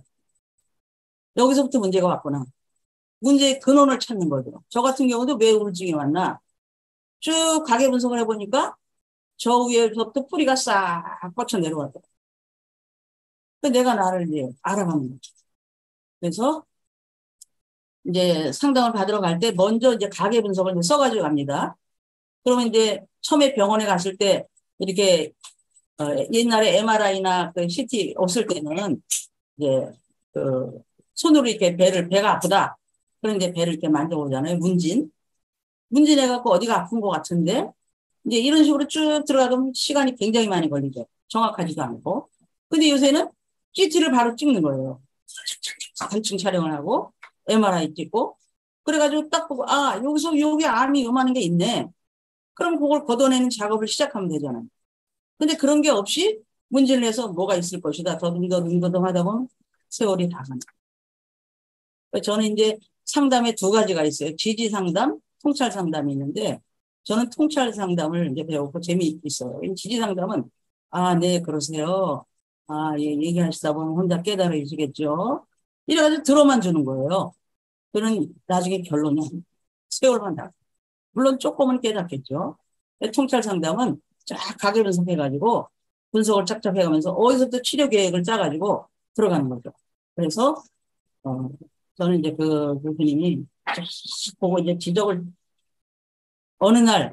C: 여기서부터 문제가 왔구나. 문제의 근원을 찾는 거죠. 저 같은 경우도 왜 우울증이 왔나? 쭉 가계 분석을 해보니까 저 위에서부터 뿌리가 싹 뻗쳐 내려왔더라고요. 내가 나를 이제 알아가는 거죠. 그래서 이제 상담을 받으러 갈 때 먼저 이제 가계 분석을 이제 써가지고 갑니다. 그러면 이제 처음에 병원에 갔을 때 이렇게 옛날에 MRI나 그 CT 없을 때는 이제 그 손으로 이렇게 배가 아프다. 그럼 이제 배를 이렇게 만져보잖아요. 문진해갖고 어디가 아픈 것 같은데 이제 이런 식으로 쭉 들어가면 시간이 굉장히 많이 걸리죠. 정확하지도 않고. 근데 요새는 CT를 바로 찍는 거예요. 단층 촬영을 하고 MRI 찍고 그래가지고 딱 보고, 아, 여기서 여기 암이 요만한 게 있네. 그럼 그걸 걷어내는 작업을 시작하면 되잖아요. 근데 그런 게 없이 문제를 내서 뭐가 있을 것이다. 더듬더듬 하다 보면 세월이 다 간다. 저는 이제 상담에 두 가지가 있어요. 지지 상담, 통찰 상담이 있는데, 저는 통찰 상담을 이제 배우고 재미있어요. 지지 상담은, 아, 네, 그러세요. 아, 예, 얘기하시다 보면 혼자 깨달으시겠죠. 이래가지고 들어만 주는 거예요. 그런 나중에 결론은 세월만 다. 물론 조금은 깨닫겠죠. 통찰 상담은 쫙 가계 분석해가지고 분석을 쫙쫙 해가면서 어디서부터 치료 계획을 짜가지고 들어가는 거죠. 그래서 저는 이제 그 교수님이 쫙 보고 이제 지적을 어느 날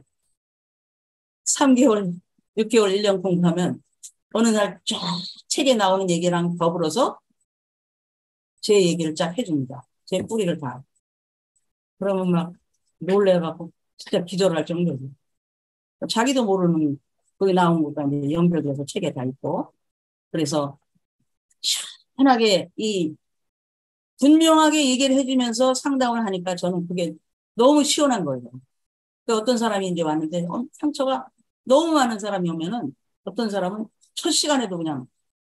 C: 3개월, 6개월, 1년 공부하면 어느 날 쫙 책에 나오는 얘기랑 더불어서 제 얘기를 쫙 해줍니다. 제 뿌리를 다. 그러면 막 놀래갖고 진짜 기절할 정도죠. 자기도 모르는 거기 나온 것과 이제 연결돼서 책에 다 있고. 그래서 시원하게 분명하게 얘기를 해주면서 상담을 하니까 저는 그게 너무 시원한 거예요. 그러니까 어떤 사람이 이제 왔는데 상처가 너무 많은 사람이 오면은 어떤 사람은 첫 시간에도 그냥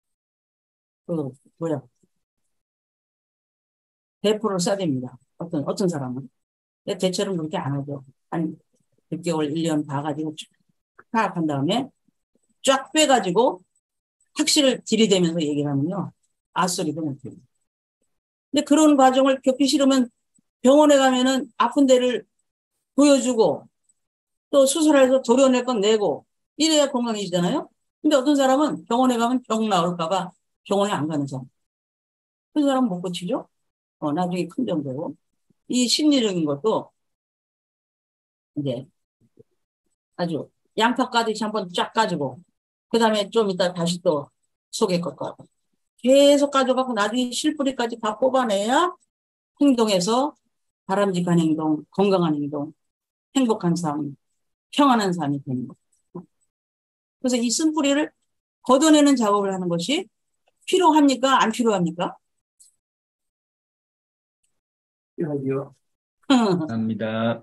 C: 대포를 쏴댑니다. 어떤 사람은. 대체로 그렇게 안 하죠. 한 6개월, 1년 봐가지고 쫙 파악한 다음에 쫙 빼가지고 확실을 들이대면서 얘기를 하면요. 아소리도 못해요. 근데 그런 과정을 겪기 싫으면 병원에 가면은 아픈 데를 보여주고 또 수술해서 도려낼 건 내고 이래야 건강해지잖아요. 근데 어떤 사람은 병원에 가면 병 나올까봐 병원에 안 가는 사람. 그 사람은 못 고치죠. 나중에 큰 병 되고. 이 심리적인 것도 이제 아주 양파 까듯이 한번 쫙 까지고 그 다음에 좀 이따 다시 또 속에 꺾어 계속 가져가고 나중에 실뿌리까지 다 뽑아내야 행동에서 바람직한 행동, 건강한 행동, 행복한 삶, 평안한 삶이 되는 거예요. 그래서 이 쓴뿌리를 걷어내는 작업을 하는 것이 필요합니까? 안 필요합니까?
B: 필요하죠.
A: 합니다.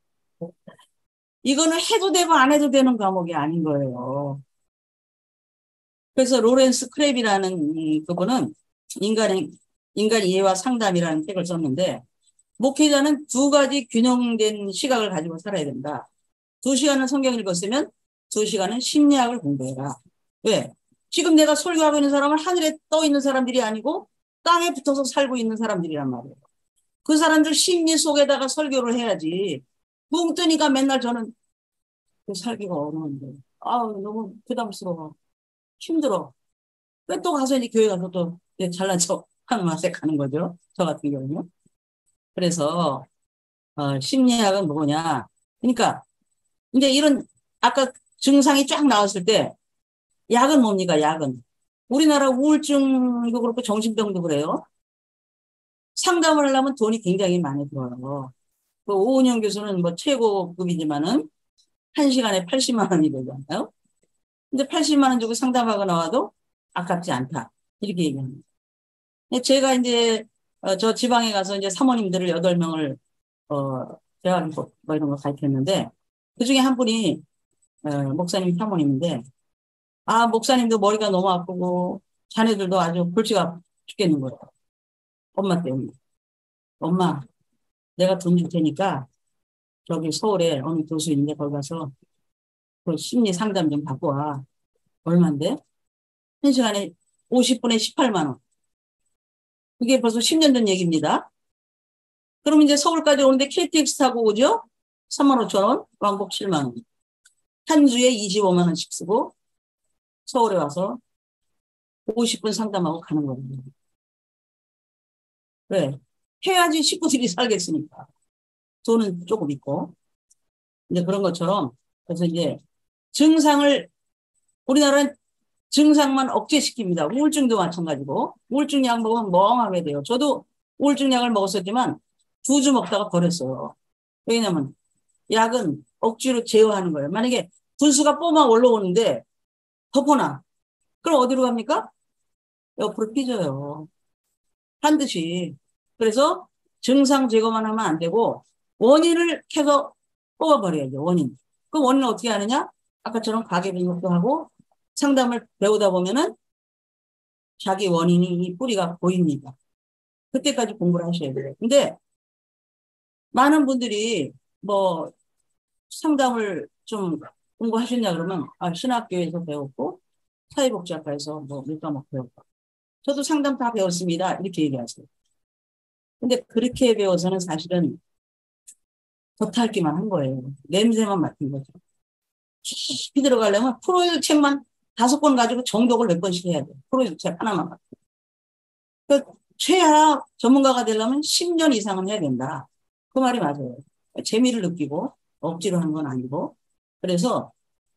C: 이거는 해도 되고 안 해도 되는 과목이 아닌 거예요. 그래서 로렌스 크랩이라는 그분은 인간 이해와 상담이라는 책을 썼는데 목회자는 두 가지 균형된 시각을 가지고 살아야 된다. 2시간은 성경 읽었으면 2시간은 심리학을 공부해라. 왜? 지금 내가 설교하고 있는 사람은 하늘에 떠 있는 사람들이 아니고 땅에 붙어서 살고 있는 사람들이란 말이에요. 그 사람들 심리 속에다가 설교를 해야지. 붕 뜨니까 맨날 저는 살기가 어려운데. 너무 부담스러워. 힘들어. 또 가서 이제 교회 가서 또 잘난 척 하는 맛에 가는 거죠. 저 같은 경우는. 그래서, 심리학은 뭐냐. 그러니까, 이제 이런, 아까 증상이 쫙 나왔을 때, 약은 뭡니까, 약은? 우리나라 우울증도 그렇고 정신병도 그래요. 상담을 하려면 돈이 굉장히 많이 들어요. 그 오은영 교수는 뭐 최고급이지만은, 1시간에 80만 원이 되잖아요. 근데 80만 원 주고 상담하고 나와도 아깝지 않다. 이렇게 얘기합니다. 제가 이제, 저 지방에 가서 이제 사모님들을 8명을, 대학교 뭐 이런 거 가르쳤는데, 그 중에 한 분이, 목사님 사모님인데, 목사님도 머리가 너무 아프고, 자네들도 아주 골치가 죽겠는 거예요. 엄마 때문에. 엄마, 내가 돈 줄 테니까, 저기 서울에 어느 교수인데, 거기 가서 그 심리 상담 좀 받고 와. 얼만데? 1시간에 50분에 18만 원. 그게 벌써 10년 전 얘기입니다. 그럼 이제 서울까지 오는데 KTX 타고 오죠? 35,000원, 왕복 7만 원. 한 주에 25만 원씩 쓰고 서울에 와서 50분 상담하고 가는 겁니다. 왜? 해야지 식구들이 살겠으니까. 돈은 조금 있고. 이제 그런 것처럼 그래서 이제 증상을 우리나라는 증상만 억제시킵니다. 우울증도 마찬가지고 우울증 약 먹으면 멍하게 돼요. 저도 우울증 약을 먹었었지만 2주 먹다가 버렸어요. 왜냐면 약은 억지로 제어하는 거예요. 만약에 분수가 뽀막 올라오는데 덮어놔. 그럼 어디로 갑니까? 옆으로 삐져요. 반드시. 그래서 증상 제거만 하면 안 되고 원인을 계속 뽑아버려야죠. 원인. 그 원인을 어떻게 하느냐? 아까처럼 가계 분석도 하고 상담을 배우다 보면은 자기 원인이 이 뿌리가 보입니다. 그때까지 공부를 하셔야 돼요. 근데 많은 분들이 뭐 상담을 좀 공부하셨냐 그러면 신학교에서 배웠고 사회복지학과에서 뭐 몇 과목 배웠고 저도 상담 다 배웠습니다. 이렇게 얘기하세요. 근데 그렇게 배워서는 사실은 겉핥기만 한 거예요. 냄새만 맡은 거죠. 깊이 들어가려면 프로이드 책만 5권 가지고 정독을 몇 번씩 해야 돼요. 프로이드 책 하나만 가지고. 그러니까 최하 전문가가 되려면 10년 이상은 해야 된다. 그 말이 맞아요. 재미를 느끼고 억지로 하는 건 아니고. 그래서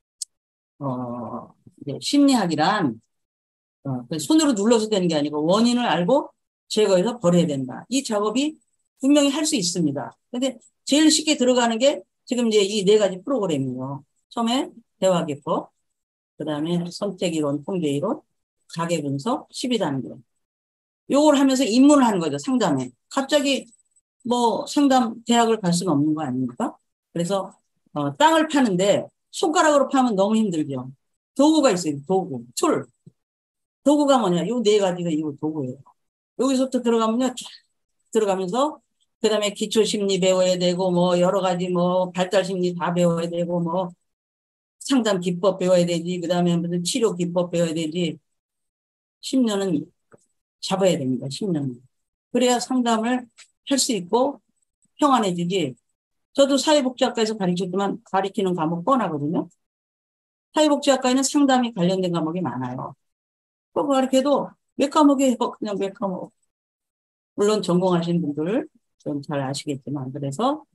C: 이제 심리학이란 손으로 눌러서 되는 게 아니고 원인을 알고 제거해서 버려야 된다. 이 작업이 분명히 할 수 있습니다. 근데 제일 쉽게 들어가는 게 지금 이제 이 4가지 프로그램이에요. 처음에 대화기법, 그 다음에 선택이론, 통계이론, 가계분석, 12단계. 요걸 하면서 입문을 하는 거죠. 상담에. 갑자기 뭐 상담 대학을 갈 수는 없는 거 아닙니까? 그래서 땅을 파는데 손가락으로 파면 너무 힘들죠. 도구가 있어요. 도구, 툴. 도구가 뭐냐? 요 4가지가 이거 도구예요. 여기서부터 들어가면요. 쫙 들어가면서 그 다음에 기초심리 배워야 되고 뭐 여러 가지 뭐 발달심리 다 배워야 되고 뭐 상담 기법 배워야 되지. 그 다음에 무슨 치료 기법 배워야 되지. 10년은 잡아야 됩니다. 10년은. 그래야 상담을 할 수 있고 평안해지지. 저도 사회복지학과에서 가르쳤지만 가르치는 과목 뻔하거든요. 사회복지학과에는 상담이 관련된 과목이 많아요. 그거 가르쳐도 몇 과목이에요. 그냥 몇 과목. 물론 전공하신 분들 좀 잘 아시겠지만 그래서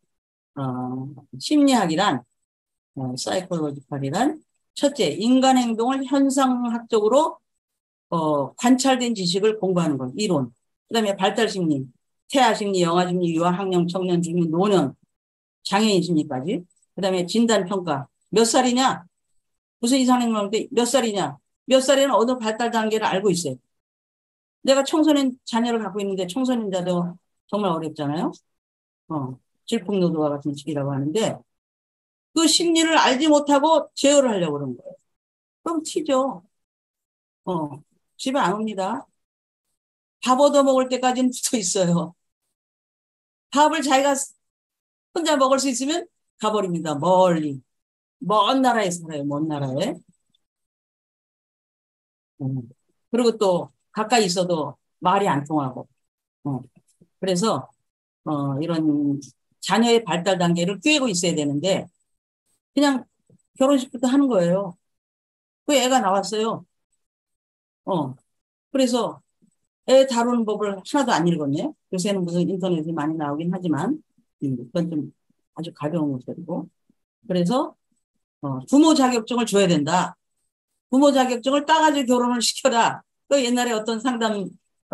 C: 심리학이란 사이콜로지컬이란 첫째 인간 행동을 현상학적으로 관찰된 지식을 공부하는 것, 이론. 그 다음에 발달심리, 태아심리, 영아심리, 유아학령, 청년, 중년, 노년, 장애인 심리까지. 그 다음에 진단평가. 몇 살이냐? 무슨 이상한 건데 몇 살이냐? 몇 살에는 어느 발달 단계를 알고 있어요. 내가 청소년 자녀를 갖고 있는데 청소년자도 정말 어렵잖아요. 질풍노도와 같은 시기라고 하는데 그 심리를 알지 못하고 제어를 하려고 그러는 거예요. 그럼 튀죠. 집에 안 옵니다. 밥 얻어 먹을 때까지는 붙어 있어요. 밥을 자기가 혼자 먹을 수 있으면 가버립니다. 멀리. 먼 나라에 살아요. 먼 나라에. 그리고 또 가까이 있어도 말이 안 통하고. 그래서 이런 자녀의 발달 단계를 꿰고 있어야 되는데 그냥 결혼식부터 하는 거예요. 그 애가 나왔어요. 그래서 애 다루는 법을 하나도 안 읽었네. 요새는 무슨 인터넷이 많이 나오긴 하지만 그건 좀 아주 가벼운 것들이고. 그래서 부모 자격증을 줘야 된다. 부모 자격증을 따가지고 결혼을 시켜라. 그 옛날에 어떤 상담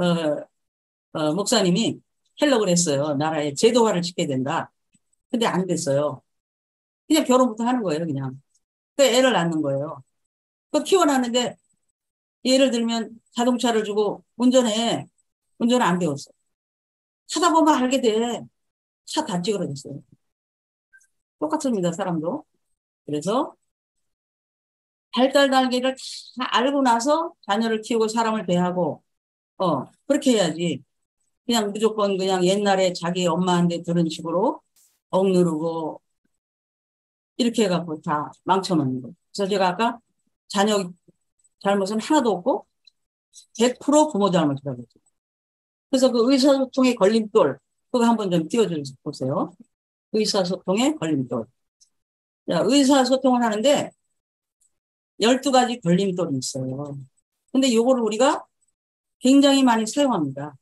C: 목사님이 하려고 그랬어요. 나라에 제도화를 시켜야 된다. 근데 안 됐어요. 그냥 결혼부터 하는 거예요. 그냥. 그 애를 낳는 거예요. 그 키워놨는데 예를 들면 자동차를 주고 운전을 안 배웠어. 하다 보면 알게 돼. 차 다 찌그러졌어요. 똑같습니다. 사람도. 그래서 발달 단계를 다 알고 나서 자녀를 키우고 사람을 대하고 그렇게 해야지. 그냥 무조건 그냥 옛날에 자기 엄마한테 들은 식으로 억누르고 이렇게 해갖고 다 망쳐놓는 거예요. 그래서 제가 아까 자녀 잘못은 하나도 없고 100% 부모 잘못이라고 했죠. 그래서 그 의사소통의 걸림돌 그거 한번 좀 띄워주세요. 의사소통의 걸림돌. 자, 의사소통을 하는데 12가지 걸림돌이 있어요. 근데 요거를 우리가 굉장히 많이 사용합니다.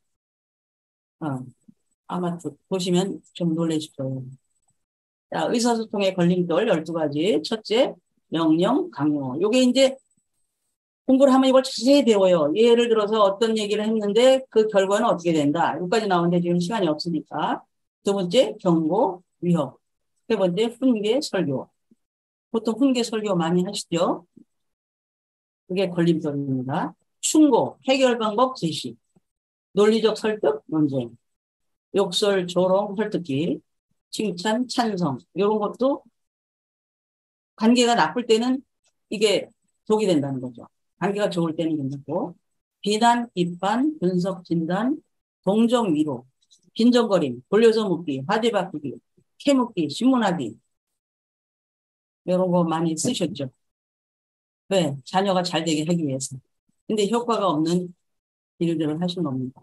C: 아마 보시면 좀 놀라실 거예요. 자, 의사소통의 걸림돌 12가지. 첫째, 명령, 강요. 요게 이제 공부를 하면 이걸 자세히 배워요. 예를 들어서 어떤 얘기를 했는데 그 결과는 어떻게 된다. 여기까지 나오는데 지금 시간이 없으니까. 두 번째, 경고, 위협. 세 번째, 훈계, 설교. 보통 훈계, 설교 많이 하시죠? 그게 걸림돌입니다. 충고, 해결 방법 제시. 논리적 설득, 논쟁. 욕설, 조롱, 헐뜯기, 칭찬, 찬성 이런 것도 관계가 나쁠 때는 이게 독이 된다는 거죠. 관계가 좋을 때는 괜찮고 비난, 비판, 분석, 진단, 동정, 위로, 빈정거림, 돌려서 묻기, 화제 바꾸기, 캐묻기, 신문하기 이런 거 많이 쓰셨죠. 왜? 자녀가 잘 되게 하기 위해서. 근데 효과가 없는 일들을 하신 겁니다.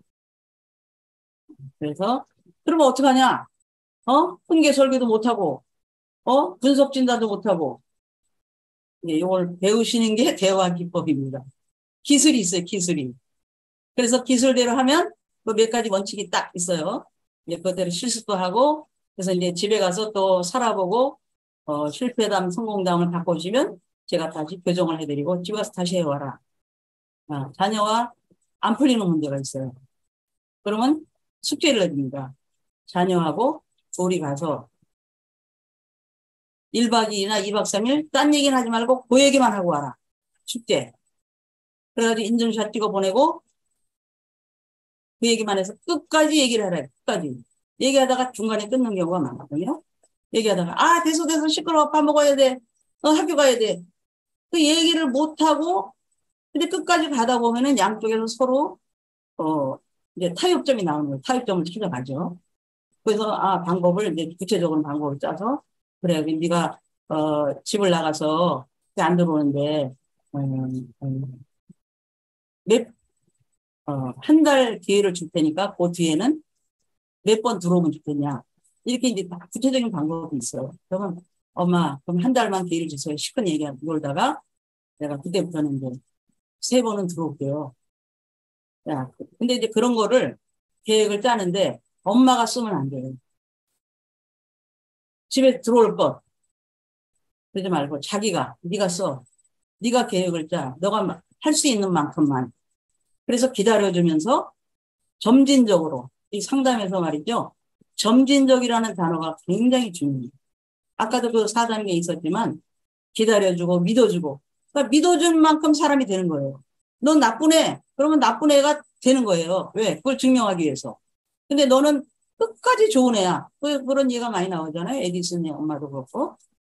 C: 그래서 그러면 어떡하냐? 훈계 설계도 못하고 분석 진단도 못하고 이걸 배우시는 게 대화 기법입니다. 기술이 있어요. 기술이. 그래서 기술대로 하면 그 몇 가지 원칙이 딱 있어요. 그대로 실습도 하고 그래서 이제 집에 가서 또 살아보고 실패담, 성공담을 갖고 오시면 제가 다시 교정을 해드리고 집에 가서 다시 해와라. 자녀와 안 풀리는 문제가 있어요. 그러면 숙제를 해줍니다. 자녀하고 둘이 가서 1박 2일이나 2박 3일 딴 얘기는 하지 말고 그 얘기만 하고 와라. 숙제. 그래가지고 인증샷 찍어 보내고 그 얘기만 해서 끝까지 얘기를 하래. 끝까지. 얘기하다가 중간에 끊는 경우가 많거든요. 얘기하다가 됐어 시끄러워. 밥 먹어야 돼. 학교 가야 돼. 그 얘기를 못하고 근데 끝까지 가다 보면은 양쪽에서 서로 이제 타협점이 나오는 거예요. 타협점을 찾아가죠. 그래서 방법을 이제 구체적으로 방법을 짜서 그래 네가 집을 나가서 안 들어오는데 한 달 기회를 줄 테니까 그 뒤에는 몇 번 들어오면 좋겠냐. 이렇게 이제 구체적인 방법이 있어요. 그러면 엄마 그럼 한 달만 기회를 주세요. 시큰 얘기하고 놀다가 내가 그때부터는 이제 3번은 들어올게요. 야, 근데 이제 그런 거를 계획을 짜는데 엄마가 쓰면 안 돼요. 집에 들어올 것 그러지 말고 자기가 네가 써. 네가 계획을 짜. 너가 할 수 있는 만큼만. 그래서 기다려주면서 점진적으로 이 상담에서 말이죠. 점진적이라는 단어가 굉장히 중요해요. 아까도 그 4단계 있었지만 기다려주고 믿어주고 그러니까 믿어준 만큼 사람이 되는 거예요. 넌 나쁜 애. 그러면 나쁜 애가 되는 거예요. 왜? 그걸 증명하기 위해서. 근데 너는 끝까지 좋은 애야. 그런 얘기가 많이 나오잖아요. 에디슨의 엄마도 그렇고.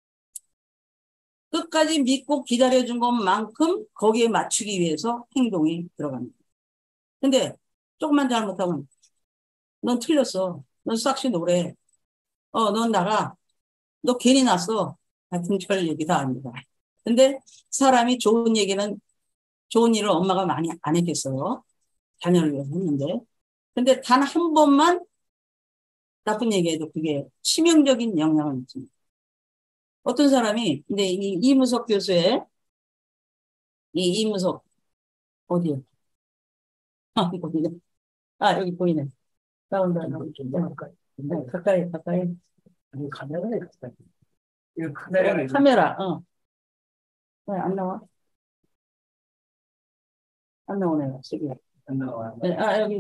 C: 끝까지 믿고 기다려준 것만큼 거기에 맞추기 위해서 행동이 들어갑니다. 근데 조금만 잘못하면 넌 틀렸어. 넌 싹시 노래. 넌 나가. 너 괜히 났어. 같은 별 얘기 다 합니다. 근데 사람이 좋은 일을 엄마가 많이 안 했겠어요. 자녀를 위해서 했는데. 근데 단 한 번만 나쁜 얘기해도 그게 치명적인 영향을 미칩니다. 어떤 사람이, 근데 이무석 교수의, 이무석, 어디요? 어디네? 여기 보이네. 나온다. 좀 가까이. 가까이. 아니, 카메라에 가까이. 이거 카메라, 왜 안 나와? 안 나오네요. 안 나와요. 네, 여기.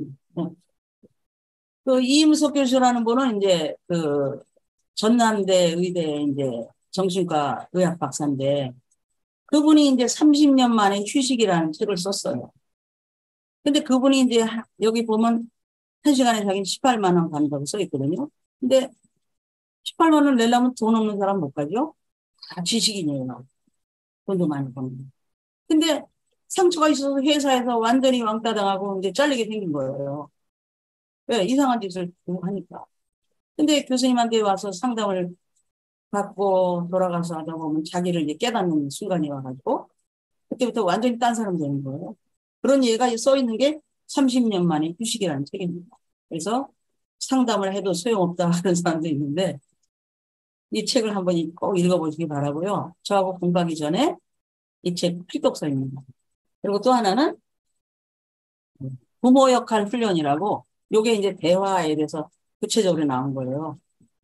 C: 그 이무석 교수라는 분은 이제 그 전남대 의대 이제 정신과 의학 박사인데 그분이 이제 30년 만에 휴식이라는 책을 썼어요. 근데 그분이 이제 여기 보면 1시간에 자기는 18만 원 간다고 써 있거든요. 근데 18만 원 내려면 돈 없는 사람 못 가죠? 다 지식인이에요. 돈도 많이 버는. 근데 상처가 있어서 회사에서 완전히 왕따 당하고 이제 잘리게 생긴 거예요. 왜? 이상한 짓을 하니까. 근데 교수님한테 와서 상담을 받고 돌아가서 하다 보면 자기를 이제 깨닫는 순간이 와가지고 그때부터 완전히 딴 사람 되는 거예요. 그런 얘기가 써 있는 게 30년 만에 휴식이라는 책입니다. 그래서 상담을 해도 소용없다 하는 사람도 있는데 이 책을 한번 꼭 읽어보시기 바라고요. 저하고 공부하기 전에 이 책 필독서입니다. 그리고 또 하나는 부모 역할 훈련이라고 요게 이제 대화에 대해서 구체적으로 나온 거예요.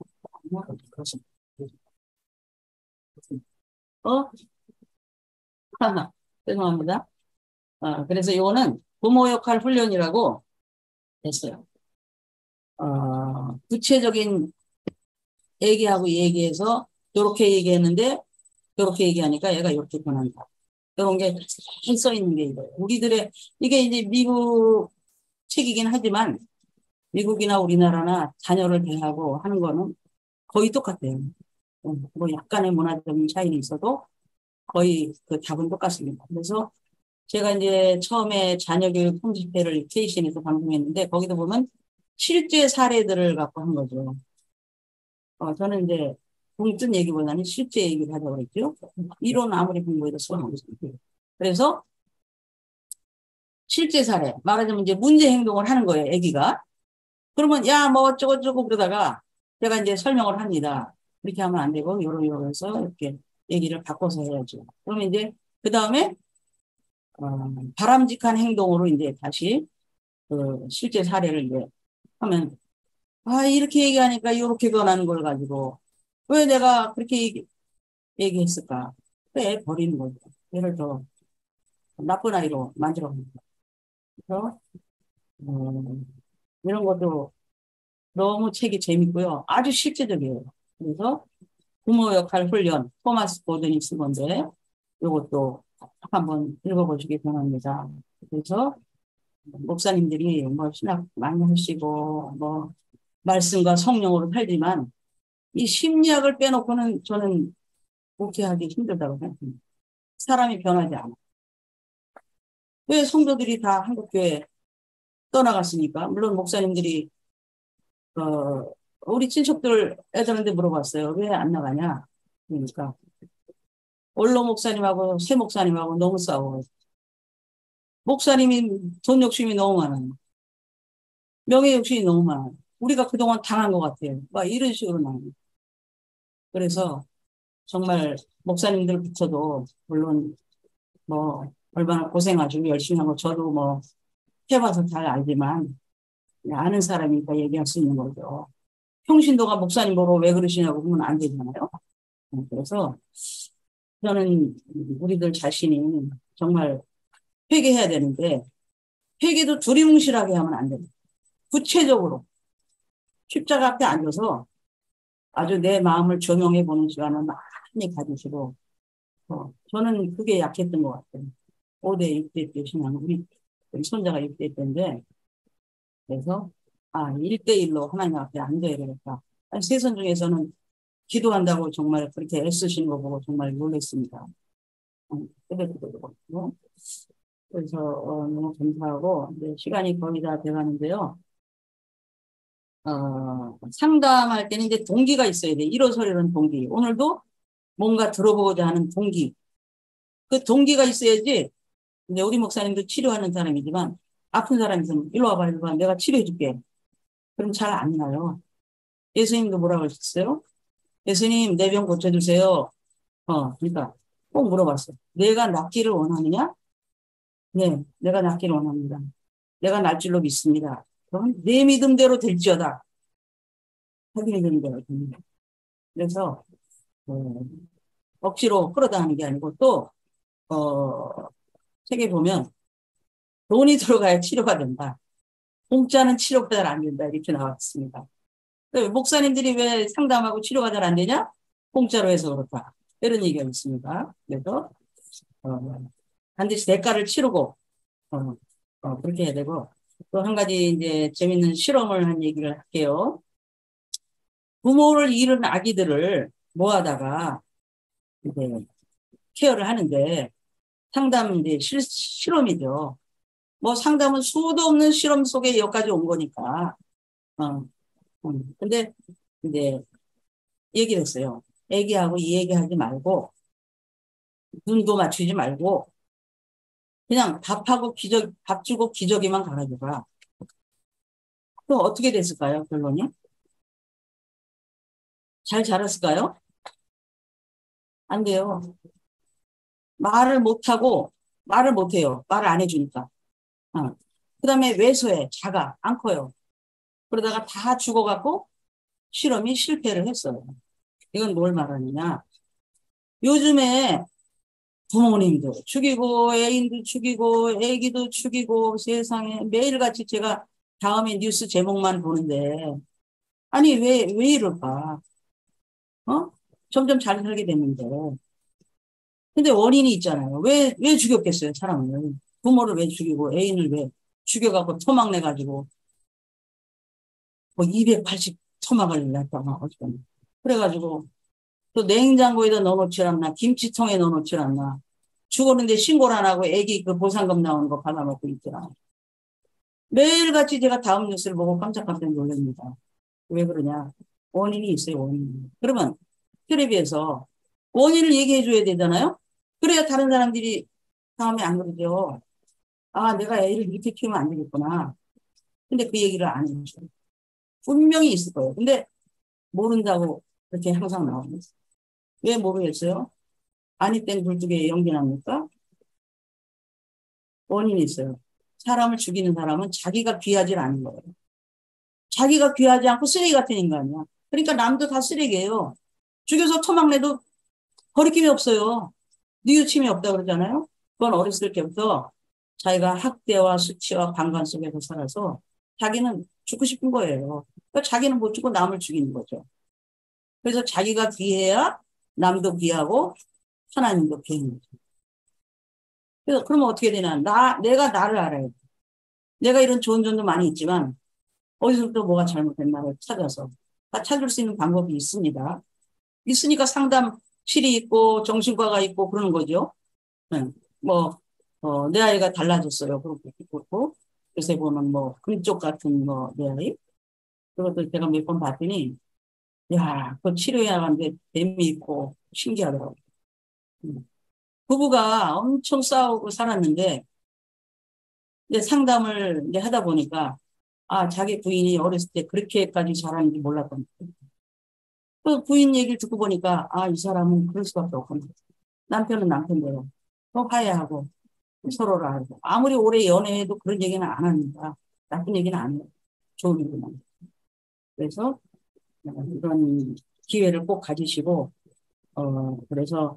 C: 죄송합니다. 그래서 이거는 부모 역할 훈련이라고 됐어요. 구체적인 얘기하고 얘기해서 이렇게 얘기했는데 이렇게 얘기하니까 얘가 이렇게 변한다. 이런 게 잘 써 있는 게 이거예요. 우리들의 이게 이제 미국 책이긴 하지만 미국이나 우리나라나 자녀를 대하고 하는 거는 거의 똑같아요. 뭐 약간의 문화적인 차이는 있어도 거의 그 답은 똑같습니다. 그래서 제가 이제 처음에 자녀교육 통집회를 KCN에서 방송했는데 거기도 보면 실제 사례들을 갖고 한 거죠. 저는 이제 뭉뜬 얘기보다는 실제 얘기를 하자고 그랬죠. 이론 아무리 공부해도 소용없습니다. 그래서 실제 사례, 말하자면 이제 문제 행동을 하는 거예요, 애기가. 그러면 야, 뭐 어쩌고저쩌고 그러다가 제가 이제 설명을 합니다. 그렇게 하면 안 되고 요러 해서 이렇게 얘기를 바꿔서 해야죠. 그러면 이제 그 다음에 바람직한 행동으로 이제 다시 그 실제 사례를 이제 하면 이렇게 얘기하니까 이렇게 변하는 걸 가지고 왜 내가 그렇게 얘기했을까? 왜 버리는 거죠. 얘를 더 나쁜 아이로 만들어 갑니다. 그래서 이런 것도 너무 책이 재밌고요. 아주 실제적이에요. 그래서 부모 역할 훈련, 토마스 고든이 쓴 건데 이것도 한번 읽어보시기 바랍니다. 그래서 목사님들이 뭐 신학 많이 하시고 뭐 말씀과 성령으로 살지만 이 심리학을 빼놓고는 저는 목회하기 힘들다고 생각합니다. 사람이 변하지 않아. 왜 성도들이 다 한국교회 떠나갔습니까? 물론 목사님들이 우리 친척들 애들한테 물어봤어요. 왜 안 나가냐? 그러니까 원로 목사님하고 새 목사님하고 너무 싸워. 목사님이 돈 욕심이 너무 많아요. 명예 욕심이 너무 많아요. 우리가 그동안 당한 것 같아요. 막 이런 식으로 나와요. 그래서 정말 목사님들부터도 물론 뭐 얼마나 고생하시고 열심히 하고 저도 뭐 해봐서 잘 알지만 아는 사람이니까 얘기할 수 있는 거죠. 평신도가 목사님 보고 왜 그러시냐고 그러면 안 되잖아요. 그래서 저는 우리들 자신이 정말 회개해야 되는데 회개도 두리뭉실하게 하면 안 됩니다. 구체적으로 십자가 앞에 앉아서 아주 내 마음을 조명해 보는 시간을 많이 가지시고 저는 그게 약했던 것 같아요. 5대, 6대 때 신앙 우리 손자가 6대 때인데 그래서 1대1로 하나님 앞에 앉아야 되겠다. 세선 중에서는 기도한다고 정말 그렇게 애쓰시는 거 보고 정말 놀랐습니다. 그래서 너무 감사하고 이제 시간이 거의 다 돼가는데요. 상담할 때는 이제 동기가 있어야 돼. 일어서려는 동기. 오늘도 뭔가 들어보고자 하는 동기. 그 동기가 있어야지. 이제 우리 목사님도 치료하는 사람이지만 아픈 사람이 있으면 일로 와봐, 일로 와. 내가 치료해줄게. 그럼 잘 안 나요. 예수님도 뭐라고 하셨어요? 예수님, 내 병 고쳐주세요. 그러니까 꼭 물어봤어요. 내가 낫기를 원하느냐? 네, 내가 낫기를 원합니다. 내가 날 줄로 믿습니다. 그럼 내 믿음대로 될지어다. 자기 믿음대로 됩니다. 그래서 억지로 끌어다니는 게 아니고 또 책에 보면 돈이 들어가야 치료가 된다. 공짜는 치료가 잘 안 된다. 이렇게 나왔습니다. 목사님들이 왜 상담하고 치료가 잘 안 되냐? 공짜로 해서 그렇다. 이런 얘기가 있습니다. 그래서 반드시 대가를 치르고 그렇게 해야 되고 또 한 가지 이제 재밌는 실험을 한 얘기를 할게요. 부모를 잃은 아기들을 모아다가 이제 케어를 하는데 상담 이제 실험이죠. 뭐 상담은 수도 없는 실험 속에 여기까지 온 거니까. 근데 이제 얘기를 했어요. 애기하고 이 얘기하지 말고 눈도 맞추지 말고 그냥 밥 주고 기저귀만 갈아줘라. 그럼 어떻게 됐을까요, 결론이? 잘 자랐을까요? 안 돼요. 말을 못해요. 말을 안 해주니까. 그 다음에 왜소해, 작아, 안 커요. 그러다가 다 죽어갖고 실험이 실패를 했어요. 이건 뭘 말하느냐. 요즘에 부모님도 죽이고 애인도 죽이고 애기도 죽이고 세상에 매일같이 제가 다음에 뉴스 제목만 보는데 아니 왜 이럴까? 점점 잘 살게 됐는데 근데 원인이 있잖아요. 왜 죽였겠어요, 사람을? 부모를 왜 죽이고 애인을 왜 죽여갖고 토막 내가지고 뭐 280 토막을 냈다가 어쩌나. 그래가지고 또 냉장고에다 넣어놓질 않나, 김치통에 넣어놓질 않나. 죽었는데 신고를 안 하고 애기 그 보상금 나오는 거 받아먹고 있더라. 매일같이 제가 다음 뉴스를 보고 깜짝깜짝 놀랍니다. 왜 그러냐? 원인이 있어요, 원인이. 그러면 텔레비에서 원인을 얘기해 줘야 되잖아요? 그래야 다른 사람들이 다음에 안 그러죠. 아, 내가 애를 이렇게 키우면 안 되겠구나. 근데 그 얘기를 안 해줘요. 분명히 있을 거예요. 근데 모른다고 그렇게 항상 나옵니다. 왜 모르겠어요? 아니 땐 굴뚝에 연기 납니까? 원인이 있어요. 사람을 죽이는 사람은 자기가 귀하지 않은 거예요. 자기가 귀하지 않고 쓰레기 같은 인간이야. 그러니까 남도 다 쓰레기예요. 죽여서 토막내도 거리낌이 없어요. 뉘우침이 없다고 그러잖아요. 그건 어렸을 때부터 자기가 학대와 수치와 강간 속에서 살아서 자기는 죽고 싶은 거예요. 그러니까 자기는 못 죽고 남을 죽이는 거죠. 그래서 자기가 귀해야 남도 귀하고 하나님도 귀한 거죠. 그래서 그러면 어떻게 되냐? 내가 나를 알아야 돼. 내가 이런 좋은 점도 많이 있지만 어디서부터 뭐가 잘못됐나를 찾아서 다 찾을 수 있는 방법이 있습니다. 있으니까 상담실이 있고 정신과가 있고 그러는 거죠. 네. 뭐, 내 아이가 달라졌어요. 그렇고 요새 보면 뭐 금쪽 같은 뭐 내 아이 그것도 제가 몇 번 봤더니 야, 그 치료해 나가는데 재미있고 신기하더라고요. 부부가 엄청 싸우고 살았는데 이제 상담을 이제 하다 보니까 아, 자기 부인이 어렸을 때 그렇게까지 잘하는지 몰랐던 거예요. 그 부인 얘기를 듣고 보니까 아, 이 사람은 그럴 수밖에 없구나. 남편은 남편대로 또 화해하고 서로를 알고 아무리 오래 연애해도 그런 얘기는 안 합니다. 나쁜 얘기는 안 해요. 좋은 얘기만. 그래서 이런 기회를 꼭 가지시고 그래서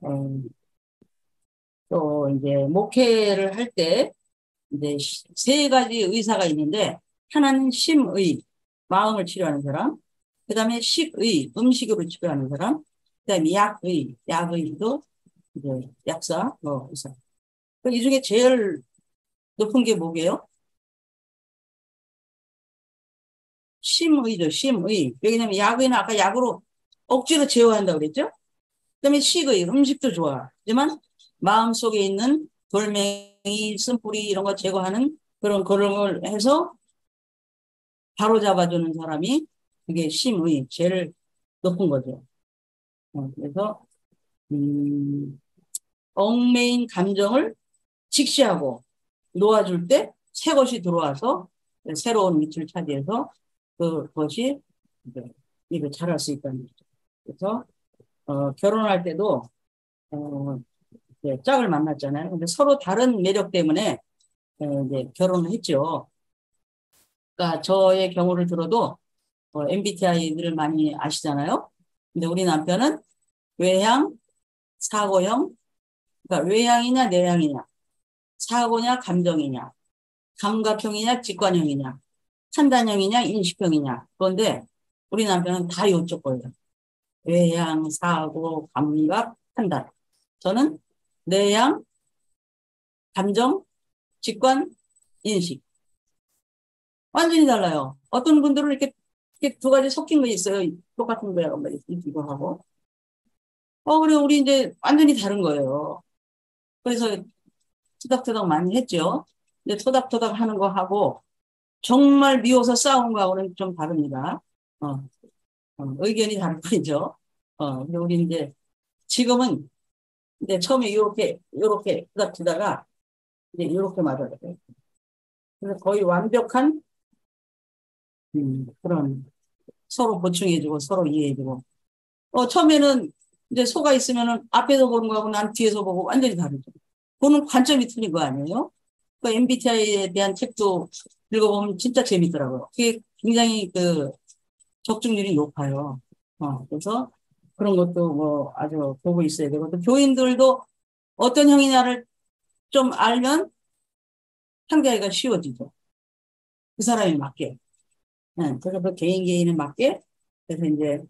C: 또 이제 목회를 할 때 이제 세 가지 의사가 있는데 하나는 심의, 마음을 치료하는 사람, 그 다음에 식의, 음식으로 치료하는 사람, 그 다음에 약의, 약의도 이제 약사, 의사. 이 중에 제일 높은 게 뭐게요? 심의죠, 심의. 왜냐면 약의는 아까 약으로 억지로 제어한다고 그랬죠? 그 다음에 식의, 음식도 좋아. 하지만 마음속에 있는 돌멩이, 쓴뿌리 이런 거 제거하는 그런 걸 해서 바로 잡아주는 사람이 그게 심의, 제일 높은 거죠. 그래서 얽매인 감정을 직시하고 놓아줄 때 새 것이 들어와서 새로운 위치를 차지해서 그것이 이제 자랄 수 있다는 거죠. 그래서 결혼할 때도 짝을 만났잖아요. 근데 서로 다른 매력 때문에 이제 결혼을 했죠. 그러니까 저의 경우를 들어도 MBTI들을 많이 아시잖아요. 근데 우리 남편은 외향, 사고형, 그러니까 외향이냐 내향이냐, 사고냐 감정이냐, 감각형이냐 직관형이냐, 판단형이냐 인식형이냐. 그런데 우리 남편은 다 이쪽 거예요. 외향, 사고, 감각, 판단. 저는 내향, 감정, 직관, 인식. 완전히 달라요. 어떤 분들은 이렇게 두 가지 섞인 거 있어요. 똑같은 거야. 이거 하고. 그래, 우리 이제 완전히 다른 거예요. 그래서 토닥토닥 많이 했죠. 근데 토닥토닥 하는 거 하고, 정말 미워서 싸운 거하고는 좀 다릅니다. 의견이 다를 뿐이죠. 근데 우리 이제 지금은 이제 처음에 이렇게 토닥토닥다가 이제 이렇게 맞아요. 그래서 거의 완벽한 그런 서로 보충해주고 서로 이해해주고. 처음에는 이제 소가 있으면은 앞에서 보는 거하고 난 뒤에서 보고 완전히 다르죠. 보는 관점이 틀린 거 아니에요? 그 MBTI에 대한 책도 읽어보면 진짜 재밌더라고요. 그게 굉장히 적중률이 높아요. 그래서 그런 것도 뭐 아주 보고 있어야 되고, 또 교인들도 어떤 형이냐를 좀 알면 상대하기가 쉬워지죠. 그 사람에 맞게. 그래서 그 개인에 맞게. 그래서 이제,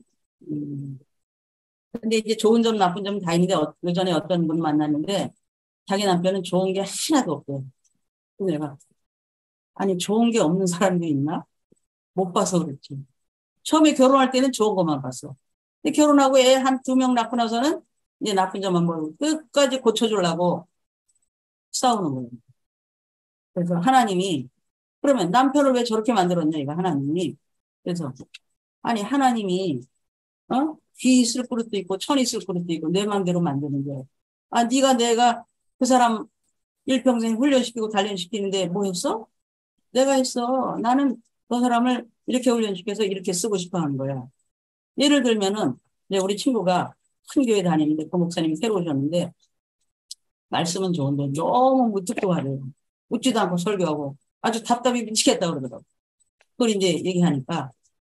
C: 근데 이제 좋은 점, 나쁜 점 다 있는데, 그 전에 어떤 분 만났는데, 자기 남편은 좋은 게 하나도 없대요. 그래서 내가, 아니, 좋은 게 없는 사람도 있나? 못 봐서 그랬지. 처음에 결혼할 때는 좋은 것만 봤어. 근데 결혼하고 애 한 2명 낳고 나서는 이제 나쁜 점만 보고 끝까지 고쳐주려고 싸우는 거예요. 그래서 하나님이 그러면 남편을 왜 저렇게 만들었냐 이거 하나님이. 그래서 아니 하나님이 귀 있을 그릇도 있고 천 있을 그릇도 있고 내 마음대로 만드는 게 내가 그 사람 일평생 훈련시키고 단련시키는데 뭐 했어? 내가 했어. 나는 그 사람을 이렇게 훈련시켜서 이렇게 쓰고 싶어 하는 거야. 예를 들면은 우리 친구가 큰 교회 다니는데 그 목사님이 새로 오셨는데 말씀은 좋은데 너무 무뚝뚝하래요. 웃지도 않고 설교하고 아주 답답해 미치겠다 그러더라고. 그걸 이제 얘기하니까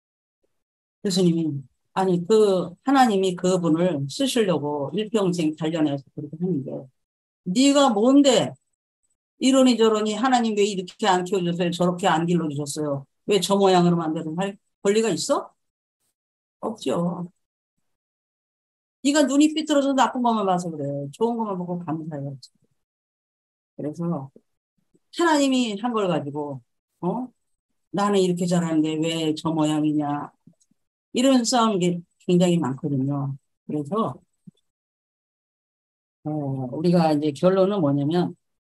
C: 교수님이 아니 하나님이 그분을 쓰시려고 일평생 단련해서 그렇게 하는데 네가 뭔데 이러니 저러니 하나님 왜 이렇게 안 키워줬어요? 저렇게 안 길러주셨어요? 왜 저 모양으로 만드는 할 권리가 있어? 없죠. 네가 눈이 삐뚤어서 나쁜 것만 봐서 그래. 좋은 것만 보고 감사해야지. 그래서 하나님이 한 걸 가지고 나는 이렇게 잘하는데 왜 저 모양이냐 이런 싸우는 게 굉장히 많거든요. 그래서 우리가 이제 결론은 뭐냐면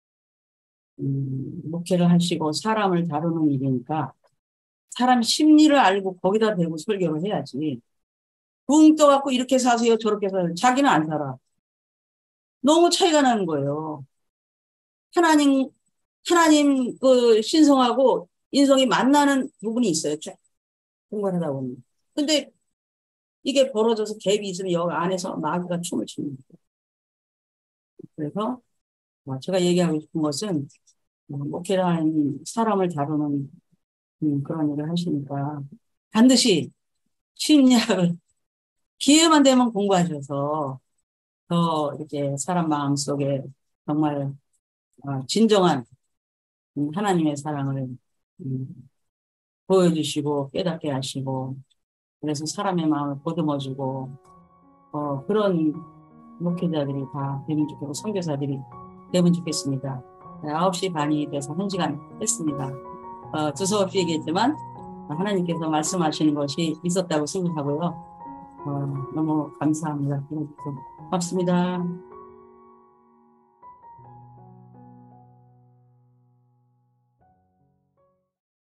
C: 목회를 하시고 사람을 다루는 일이니까 사람 심리를 알고 거기다 대고 설교를 해야지. 붕 떠갖고 이렇게 사세요 저렇게 사세요. 자기는 안 살아. 너무 차이가 나는 거예요. 하나님 그 신성하고 인성이 만나는 부분이 있어요. 쭉 공부하다 보면. 근데 이게 벌어져서 갭이 있으면 여기 안에서 마귀가 춤을 추는 거예요. 그래서 제가 얘기하고 싶은 것은 목회라는 사람을 다루는 그런 일을 하시니까 반드시 심리학을 기회만 되면 공부하셔서 더 이렇게 사람 마음속에 정말 진정한 하나님의 사랑을 보여주시고 깨닫게 하시고 그래서 사람의 마음을 보듬어주고 그런 목회자들이 다 되면 좋겠고 선교사들이 되면 좋겠습니다. 9시 반이 돼서 1시간 했습니다. 두서없이 얘기했지만 하나님께서 말씀하시는 것이 있었다고 생각하고요. 너무 감사합니다. 고맙습니다.